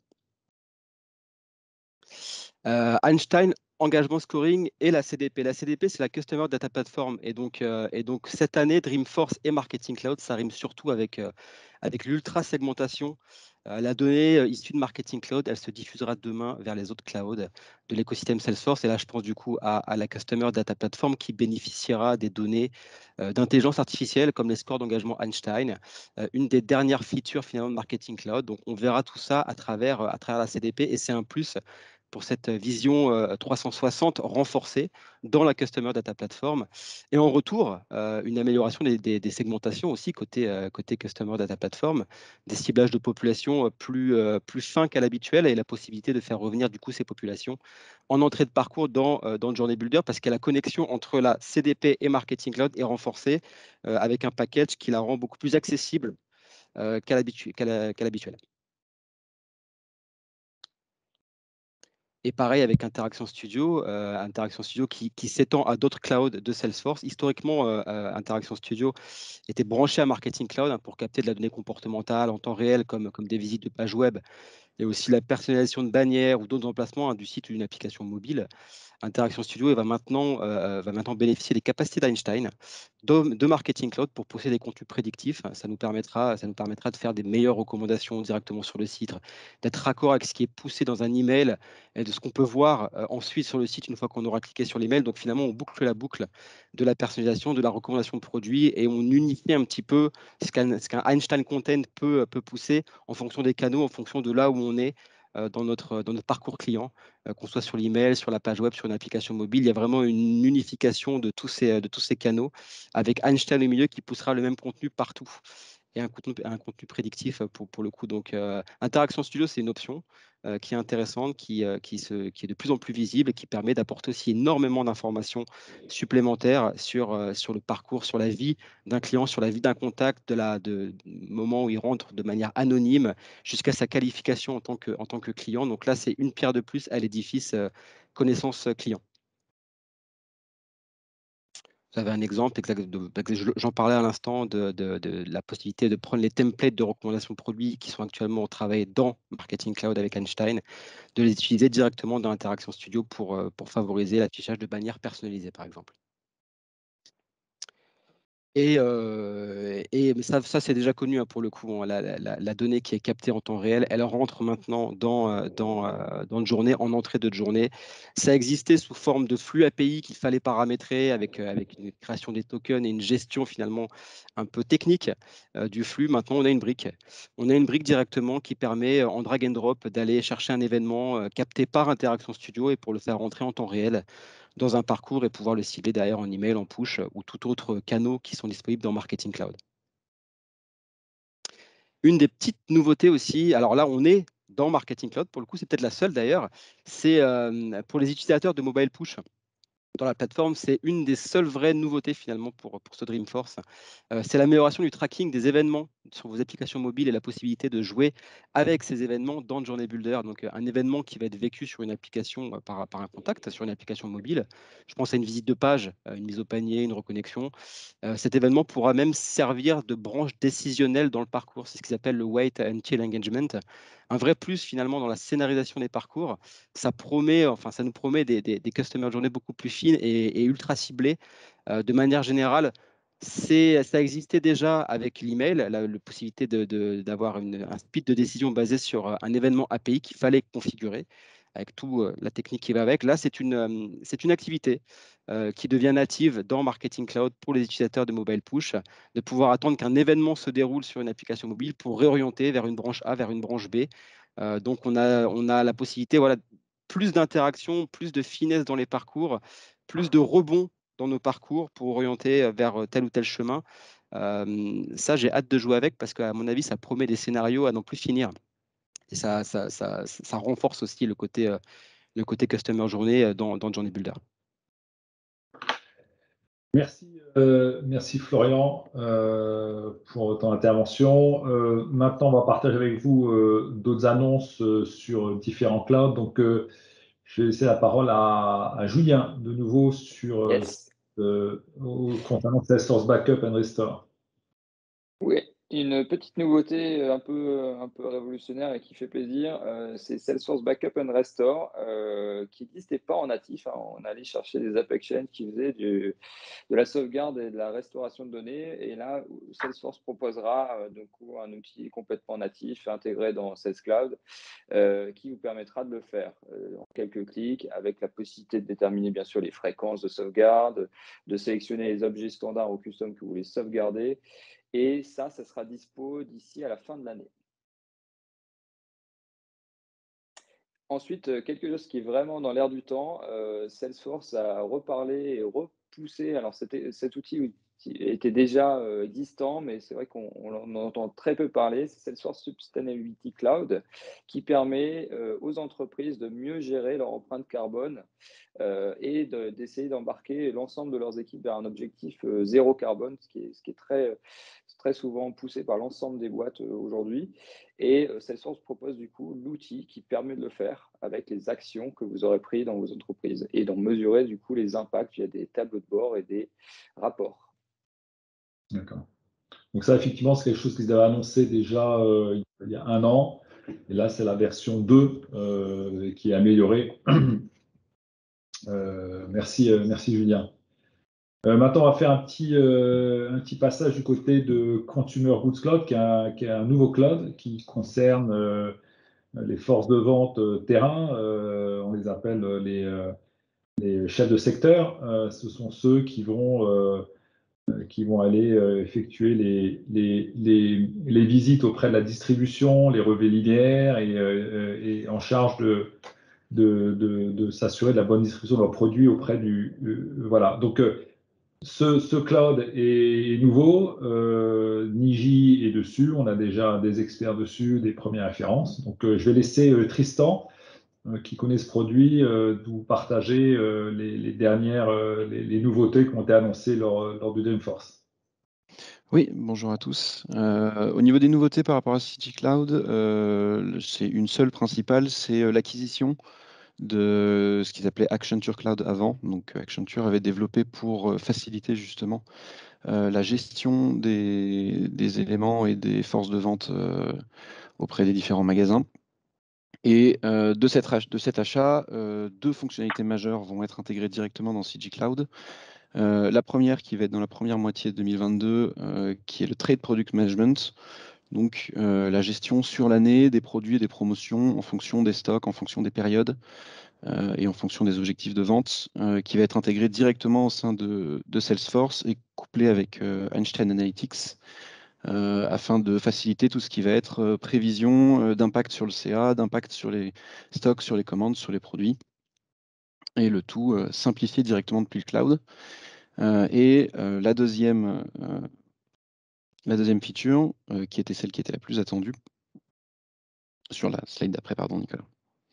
Euh, Einstein, engagement scoring et la C D P. La C D P, c'est la Customer Data Platform. Et donc, euh, et donc cette année, Dreamforce et Marketing Cloud, ça rime surtout avec, euh, avec l'ultra segmentation. Euh, la donnée euh, issue de Marketing Cloud, elle se diffusera demain vers les autres clouds de l'écosystème Salesforce. Et là, je pense du coup à, à la Customer Data Platform qui bénéficiera des données euh, d'intelligence artificielle comme les scores d'engagement Einstein, euh, une des dernières features finalement de Marketing Cloud. Donc, on verra tout ça à travers, à travers la C D P et c'est un plus pour cette vision euh, trois cent soixante renforcée dans la Customer Data Platform. Et en retour, euh, une amélioration des, des, des segmentations aussi côté, euh, côté Customer Data Platform, des ciblages de population plus, euh, plus fins qu'à l'habituel et la possibilité de faire revenir du coup ces populations en entrée de parcours dans, euh, dans le Journey Builder parce que la connexion entre la C D P et Marketing Cloud est renforcée euh, avec un package qui la rend beaucoup plus accessible euh, qu'à l'habituel. Qu'à qu'à l'habituel. Et pareil avec Interaction Studio, euh, Interaction Studio qui, qui s'étend à d'autres clouds de Salesforce. Historiquement, euh, euh, Interaction Studio était branché à Marketing Cloud hein, pour capter de la donnée comportementale en temps réel, comme, comme des visites de pages web, et aussi la personnalisation de bannières ou d'autres emplacements hein, du site ou d'une application mobile. Interaction Studio et va, maintenant, euh, va maintenant bénéficier des capacités d'Einstein de, de Marketing Cloud pour pousser des contenus prédictifs. Ça nous, permettra, ça nous permettra de faire des meilleures recommandations directement sur le site, d'être raccord avec ce qui est poussé dans un email et de ce qu'on peut voir euh, ensuite sur le site une fois qu'on aura cliqué sur l'email. Donc finalement, on boucle la boucle de la personnalisation, de la recommandation de produits et on unifie un petit peu ce qu'un qu'un Einstein Content peut, peut pousser en fonction des canaux, en fonction de là où on est dans notre, dans notre parcours client, qu'on soit sur l'email, sur la page web, sur une application mobile. Il y a vraiment une unification de tous ces, de tous ces canaux avec Einstein au milieu qui poussera le même contenu partout et un contenu, un contenu prédictif pour, pour le coup. Donc, euh, Interaction Studio, c'est une option euh, qui est intéressante, qui, euh, qui, se, qui est de plus en plus visible et qui permet d'apporter aussi énormément d'informations supplémentaires sur, euh, sur le parcours, sur la vie d'un client, sur la vie d'un contact, de la, de, du moment où il rentre de manière anonyme jusqu'à sa qualification en tant que, en tant que client. Donc là, c'est une pierre de plus à l'édifice euh, connaissance client. Vous avez un exemple, j'en parlais à l'instant, de, de, de la possibilité de prendre les templates de recommandation de produits qui sont actuellement au travail dans Marketing Cloud avec Einstein, de les utiliser directement dans Interaction Studio pour, pour favoriser l'affichage de bannières personnalisées, par exemple. Et, euh, et mais ça, ça c'est déjà connu hein, pour le coup. Hein, la, la- la donnée qui est captée en temps réel, elle rentre maintenant dans, euh, dans, euh, dans une journée, en entrée de journée. Ça existait sous forme de flux A P I qu'il fallait paramétrer avec, euh, avec une création des tokens et une gestion finalement un peu technique euh, du flux. Maintenant, on a une brique. On a une brique directement qui permet en drag and drop d'aller chercher un événement euh, capté par Interaction Studio et pour le faire rentrer en temps réel dans un parcours et pouvoir le cibler derrière en email, en push ou tout autre canaux qui sont disponibles dans Marketing Cloud. Une des petites nouveautés aussi, alors là on est dans Marketing Cloud, pour le coup c'est peut-être la seule d'ailleurs, c'est euh, pour les utilisateurs de Mobile Push. Dans la plateforme, c'est une des seules vraies nouveautés finalement pour, pour ce Dreamforce. Euh, c'est l'amélioration du tracking des événements sur vos applications mobiles et la possibilité de jouer avec ces événements dans Journey Builder. Donc euh, un événement qui va être vécu sur une application euh, par, par un contact, sur une application mobile. Je pense à une visite de page, euh, une mise au panier, une reconnexion. Euh, cet événement pourra même servir de branche décisionnelle dans le parcours. C'est ce qu'ils appellent le Wait Until Engagement. Un vrai plus finalement dans la scénarisation des parcours. Ça promet, enfin, ça nous promet des, des, des customer journées beaucoup plus fines et, et ultra ciblées. Euh, de manière générale, c'est, ça existait déjà avec l'email, la, la possibilité de, de, d'avoir une, un speed de décision basé sur un événement A P I qu'il fallait configurer avec toute euh, la technique qui va avec. Là, c'est une, euh, c'est une activité euh, qui devient native dans Marketing Cloud pour les utilisateurs de Mobile Push, de pouvoir attendre qu'un événement se déroule sur une application mobile pour réorienter vers une branche A, vers une branche B. Euh, donc, on a, on a la possibilité, voilà, plus d'interaction, plus de finesse dans les parcours, plus de rebonds dans nos parcours pour orienter vers tel ou tel chemin. Euh, ça, j'ai hâte de jouer avec parce qu'à mon avis, ça promet des scénarios à n'en plus finir. Et ça, ça, ça, ça renforce aussi le côté, euh, le côté customer journée dans, dans Journey Builder. Merci, euh, merci Florian euh, pour ton intervention. Euh, maintenant, on va partager avec vous euh, d'autres annonces euh, sur différents clouds. Donc, euh, je vais laisser la parole à, à Julien de nouveau sur euh, Yes. euh, concernant Salesforce Backup and Restore. Oui, une petite nouveauté euh, un peu, euh, un peu révolutionnaire et qui fait plaisir, euh, c'est Salesforce Backup and Restore, euh, qui n'existait pas en natif. Hein. On allait chercher des Apex Chains qui faisaient du, de la sauvegarde et de la restauration de données. Et là, Salesforce proposera euh, du coup, un outil complètement natif intégré dans Sales Cloud euh, qui vous permettra de le faire euh, en quelques clics, avec la possibilité de déterminer bien sûr les fréquences de sauvegarde, de sélectionner les objets standards ou custom que vous voulez sauvegarder. Et ça, ça sera dispo d'ici à la fin de l'année. Ensuite, euh, quelque chose qui est vraiment dans l'air du temps, euh, Salesforce a reparlé et repoussé. Alors, c'était, cet outil était déjà euh, existant, mais c'est vrai qu'on on en entend très peu parler. C'est Salesforce Sustainability Cloud qui permet euh, aux entreprises de mieux gérer leur empreinte carbone euh, et de, d'essayer d'embarquer l'ensemble de leurs équipes vers un objectif euh, zéro carbone, ce qui est, ce qui est très, très souvent poussé par l'ensemble des boîtes euh, aujourd'hui. Et euh, Salesforce propose du coup l'outil qui permet de le faire avec les actions que vous aurez prises dans vos entreprises et d'en mesurer du coup les impacts via des tableaux de bord et des rapports. D'accord. Donc ça, effectivement, c'est quelque chose qu'ils avaient annoncé déjà euh, il y a un an. Et là, c'est la version deux euh, qui est améliorée. Euh, merci, euh, merci Julien. Euh, maintenant, on va faire un petit, euh, un petit passage du côté de Consumer Goods Cloud, qui est un, qui est un nouveau cloud qui concerne euh, les forces de vente euh, terrain. Euh, on les appelle les, euh, les chefs de secteur. Euh, ce sont ceux qui vont, euh, qui vont aller euh, effectuer les, les, les, les visites auprès de la distribution, les relevés linéaires et, euh, et en charge de, de, de, de s'assurer de la bonne distribution de leurs produits auprès du. Euh, voilà. Donc, euh, ce, ce cloud est nouveau. Euh, Niji est dessus. On a déjà des experts dessus, des premières références. Donc, euh, je vais laisser euh, Tristan, euh, qui connaît ce produit, euh, vous partager euh, les, les dernières euh, les, les nouveautés qui ont été annoncées lors, lors du Dreamforce. Oui, bonjour à tous. Euh, au niveau des nouveautés par rapport à City Cloud, euh, c'est une seule principale, c'est euh, l'acquisition de ce qu'ils appelaient Accenture Cloud avant. Donc Accenture avait développé pour euh, faciliter justement euh, la gestion des, des éléments et des forces de vente euh, auprès des différents magasins. Et euh, de, cette, de cet achat, euh, deux fonctionnalités majeures vont être intégrées directement dans C G Cloud. Euh, la première qui va être dans la première moitié de deux mille vingt-deux, euh, qui est le Trade Product Management, donc euh, la gestion sur l'année des produits et des promotions en fonction des stocks, en fonction des périodes euh, et en fonction des objectifs de vente, euh, qui va être intégré directement au sein de, de Salesforce et couplé avec euh, Einstein Analytics. Euh, afin de faciliter tout ce qui va être euh, prévision euh, d'impact sur le C A, d'impact sur les stocks, sur les commandes, sur les produits, et le tout euh, simplifié directement depuis le cloud. Euh, et euh, la, deuxième, euh, la deuxième feature, euh, qui était celle qui était la plus attendue, sur la slide d'après, pardon Nicolas.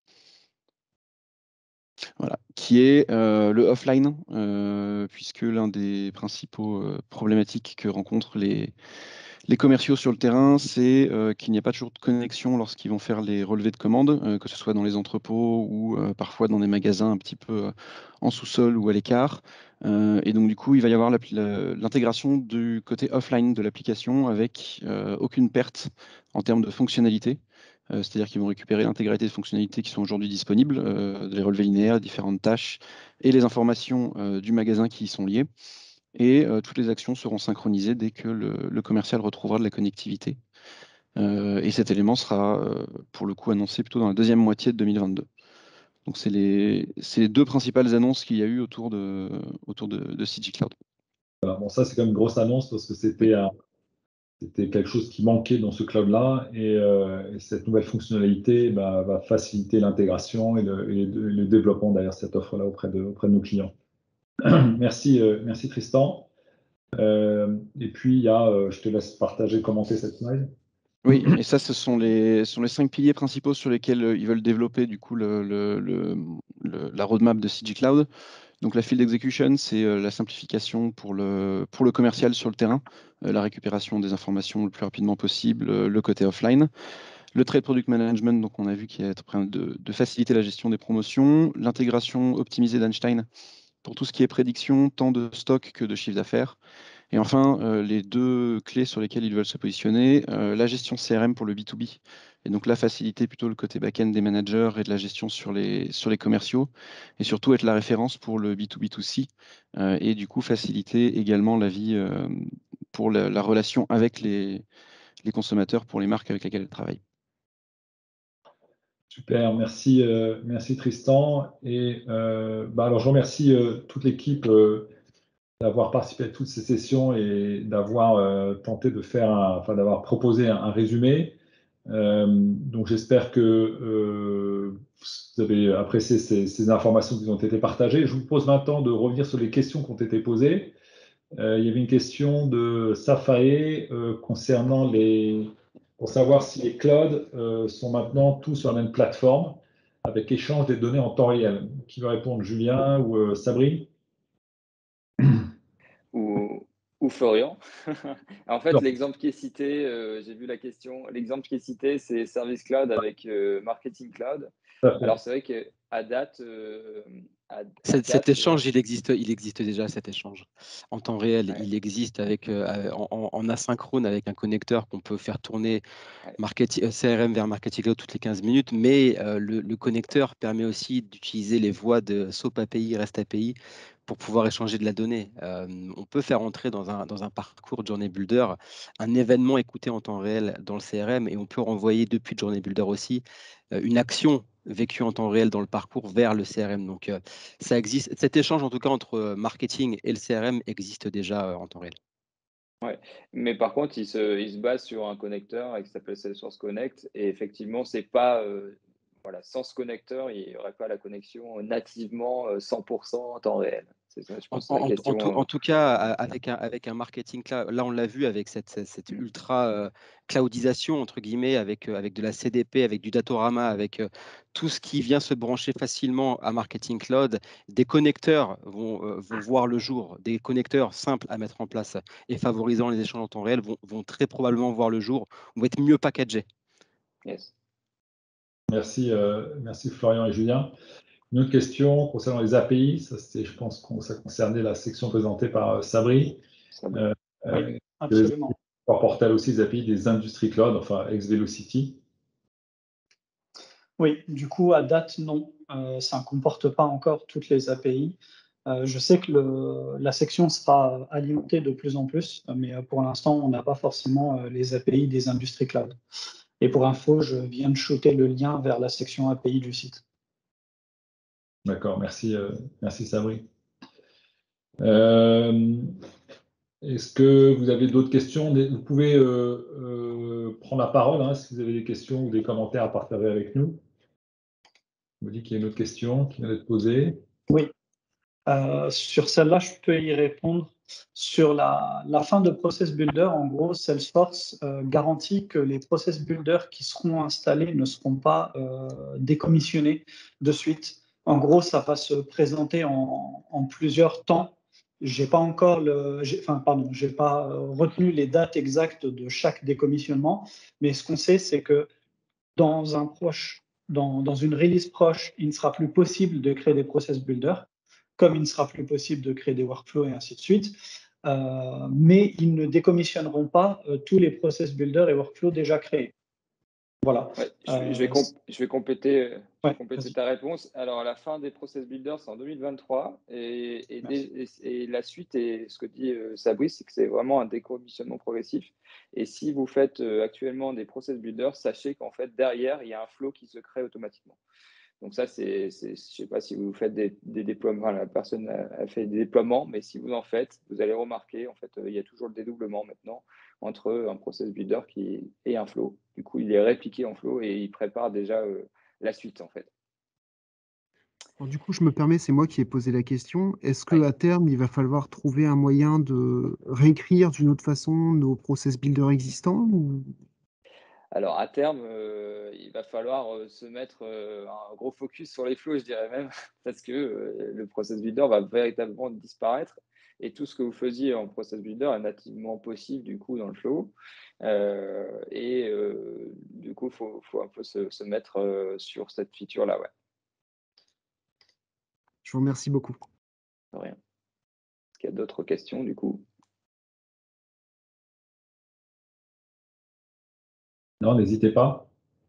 Voilà, qui est euh, le offline, euh, puisque l'un des principaux euh, problématiques que rencontrent les, les commerciaux sur le terrain, c'est euh, qu'il n'y a pas toujours de connexion lorsqu'ils vont faire les relevés de commandes, euh, que ce soit dans les entrepôts ou euh, parfois dans des magasins un petit peu euh, en sous-sol ou à l'écart. Euh, et donc du coup, il va y avoir l'intégration du côté offline de l'application avec euh, aucune perte en termes de fonctionnalité. Euh, C'est-à-dire qu'ils vont récupérer l'intégralité des fonctionnalités qui sont aujourd'hui disponibles, euh, les relevés linéaires, différentes tâches et les informations euh, du magasin qui y sont liées. Et euh, toutes les actions seront synchronisées dès que le, le commercial retrouvera de la connectivité. Euh, et cet élément sera, euh, pour le coup, annoncé plutôt dans la deuxième moitié de deux mille vingt-deux. Donc, c'est les, les deux principales annonces qu'il y a eu autour de, autour de, de C G Cloud. Voilà, bon, ça, c'est quand même une grosse annonce parce que c'était un- c'était quelque chose qui manquait dans ce cloud-là. Et, euh, et cette nouvelle fonctionnalité bah, va faciliter l'intégration et le, et le- le développement derrière cette offre-là auprès de, auprès de nos clients. Merci, euh, merci Tristan. Euh, et puis, il y a, euh, je te laisse partager, commenter cette slide. Oui, et ça, ce sont les, ce sont les cinq piliers principaux sur lesquels euh, ils veulent développer du coup le, le- le- le- la roadmap de C G Cloud. Donc la field execution, c'est euh, la simplification pour le, pour le commercial sur le terrain, euh, la récupération des informations le plus rapidement possible, euh, le côté offline. Le trade product management, donc on a vu qu'il y a de, de faciliter la gestion des promotions, l'intégration optimisée d'Einstein pour tout ce qui est prédiction, tant de stock que de chiffre d'affaires. Et enfin, euh, les deux clés sur lesquelles ils veulent se positionner, euh, la gestion C R M pour le B deux B. Et donc là, faciliter plutôt le côté back-end des managers et de la gestion sur les, sur les commerciaux. Et surtout être la référence pour le B deux B deux C. Euh, et du coup, faciliter également la vie euh, pour la, la relation avec les, les consommateurs, pour les marques avec lesquelles ils travaillent. Super, merci, euh, merci Tristan. Et euh, bah alors je remercie euh, toute l'équipe euh, d'avoir participé à toutes ces sessions et d'avoir euh, tenté de faire, un- enfin d'avoir proposé un, un résumé. Euh, donc j'espère que euh, vous avez apprécié ces, ces informations qui ont été partagées. Je vous propose maintenant de revenir sur les questions qui ont été posées. Euh, il y avait une question de Safaé euh, concernant les, pour savoir si les clouds euh, sont maintenant tous sur la même plateforme avec échange des données en temps réel. Qui va répondre, Julien ou euh, Sabrine? Ou, ou Florian. En fait, Non. l'exemple qui est cité, euh, j'ai vu la question, l'exemple qui est cité, c'est Service Cloud avec euh, Marketing Cloud. Tout à fait. Alors, c'est vrai qu'à date, euh, à, à Cet, cet date, échange, euh, il existe, il existe déjà, cet échange. En temps réel, ouais, il existe avec, euh, en, en- en asynchrone avec un connecteur qu'on peut faire tourner ouais. marketing, euh, C R M vers Marketing Cloud toutes les quinze minutes, mais euh, le, le connecteur permet aussi d'utiliser les voies de SOAP A P I, REST A P I pour pouvoir échanger de la donnée. Euh, on peut faire entrer dans un, dans un parcours Journey Builder un événement écouté en temps réel dans le C R M et on peut renvoyer depuis Journey Builder aussi euh, une action vécue en temps réel dans le parcours vers le C R M. Donc, euh, ça existe. Cet échange, en tout cas, entre euh, marketing et le C R M existe déjà euh, en temps réel. Ouais. Mais par contre, il se, il se base sur un connecteur qui s'appelle Salesforce Connect. Et effectivement, c'est pas, euh, voilà, sans ce connecteur, il n'y aurait pas la connexion nativement euh, cent pour cent en temps réel. C'est ça, je En, pense, que c'est la en- en tout, question. en tout cas, a- avec un, avec un marketing cloud, là on l'a vu avec cette, cette, cette euh, ultra euh, cloudisation, entre guillemets, avec, euh, avec de la C D P, avec du Datorama, avec euh, tout ce qui vient se brancher facilement à Marketing Cloud, des connecteurs vont, euh, vont voir le jour, des connecteurs simples à mettre en place et favorisant les échanges en temps réel vont, vont très probablement voir le jour, vont être mieux packagés. Yes. Merci, euh, merci Florian et Julien. Une autre question concernant les A P I, ça, c'était, je pense que ça concernait la section présentée par euh, Sabri. Ça va. Euh, Oui, euh, absolument. Porte-elle aussi les A P I des Industry Cloud, enfin ex-Velocity? Oui, du coup, à date, non. Euh, ça ne comporte pas encore toutes les A P I. Euh, je sais que le, la section sera alimentée de plus en plus, mais euh, pour l'instant, on n'a pas forcément euh, les A P I des industries cloud. Et pour info, je viens de shooter le lien vers la section A P I du site. D'accord, merci, euh, merci Sabri. Euh, Est-ce que vous avez d'autres questions? Vous pouvez euh, euh, prendre la parole hein, si vous avez des questions ou des commentaires à partager avec nous. Je me dis qu'il y a une autre question qui vient d'être posée. Oui. Euh, sur celle-là, je peux y répondre. Sur la, la fin de Process Builder, en gros, Salesforce euh, garantit que les Process Builders qui seront installés ne seront pas euh, décommissionnés de suite. En gros, ça va se présenter en, en plusieurs temps. J'ai pas encore le, enfin, pardon, j'ai pas retenu les dates exactes de chaque décommissionnement, mais ce qu'on sait, c'est que dans un proche, dans, dans une release proche, il ne sera plus possible de créer des Process Builders, comme il ne sera plus possible de créer des workflows et ainsi de suite. Euh, mais ils ne décommissionneront pas euh, tous les process builders et workflows déjà créés. Voilà. Ouais, je, vais, je, vais je, vais compléter, je ouais, vais compléter ta réponse. Alors, à la fin des process builders, c'est en deux mille vingt-trois. Et, et, des, et, et la suite, et ce que dit euh, Sabri, c'est que c'est vraiment un décommissionnement progressif. Et si vous faites euh, actuellement des process builders, sachez qu'en fait, derrière, il y a un flow qui se crée automatiquement. Donc ça, c'est, je ne sais pas si vous faites des, des déploiements, enfin, la personne a, a fait des déploiements, mais si vous en faites, vous allez remarquer, en fait, euh, il y a toujours le dédoublement maintenant entre un process builder qui, et un flow. Du coup, il est répliqué en flow et il prépare déjà euh, la suite, en fait. Alors, du coup, je me permets, c'est moi qui ai posé la question. Est-ce qu'à Ouais. terme, il va falloir trouver un moyen de réécrire d'une autre façon nos process builders existants ou... Alors, à terme, euh, il va falloir euh, se mettre euh, un gros focus sur les flows, je dirais même, parce que euh, le process builder va véritablement disparaître. Et tout ce que vous faisiez en process builder est nativement possible, du coup, dans le flow. Euh, et euh, du coup, il faut, faut un peu se, se mettre euh, sur cette feature-là. Ouais. Je vous remercie beaucoup. De rien. Est-ce qu'il y a d'autres questions, du coup? Non, n'hésitez pas.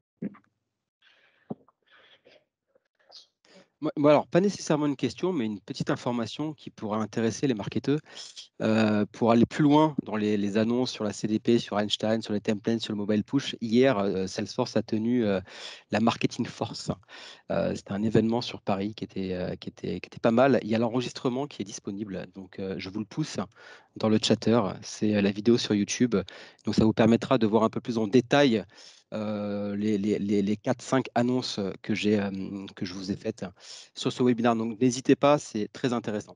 Moi, alors, pas nécessairement une question, mais une petite information qui pourrait intéresser les marketeurs. Euh, pour aller plus loin dans les, les annonces sur la C D P, sur Einstein, sur les templates, sur le mobile push, hier, euh, Salesforce a tenu euh, la Marketing Force. Euh, C'était un événement sur Paris qui était, euh, qui, était, qui était pas mal. Il y a l'enregistrement qui est disponible, donc euh, je vous le pousse dans le chatter. C'est la vidéo sur YouTube. Donc ça vous permettra de voir un peu plus en détail euh, les, les, les quatre cinq annonces que, j'ai, euh, que je vous ai faites sur ce webinaire. Donc n'hésitez pas, c'est très intéressant.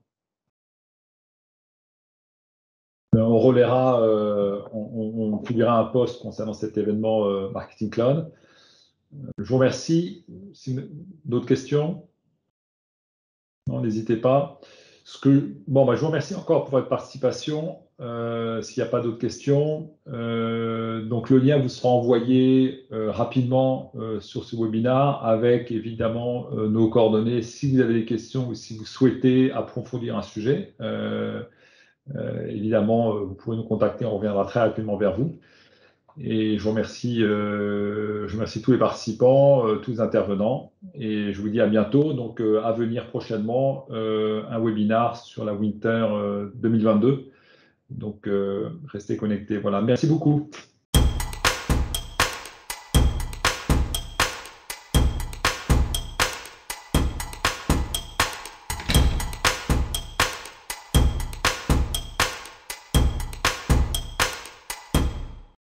On relaiera, euh, on, on publiera un post concernant cet événement euh, Marketing Cloud. Je vous remercie. D'autres questions? Non, n'hésitez pas. Ce que, bon, bah, je vous remercie encore pour votre participation. Euh, S'il n'y a pas d'autres questions, euh, donc le lien vous sera envoyé euh, rapidement euh, sur ce webinaire avec évidemment euh, nos coordonnées si vous avez des questions ou si vous souhaitez approfondir un sujet. Euh, euh, évidemment, euh, vous pouvez nous contacter, on reviendra très rapidement vers vous. Et je vous remercie, euh, je remercie tous les participants, euh, tous les intervenants, et je vous dis à bientôt. Donc, euh, à venir prochainement, euh, un webinaire sur la Winter euh, deux mille vingt-deux. Donc, euh, restez connectés. Voilà. Merci beaucoup.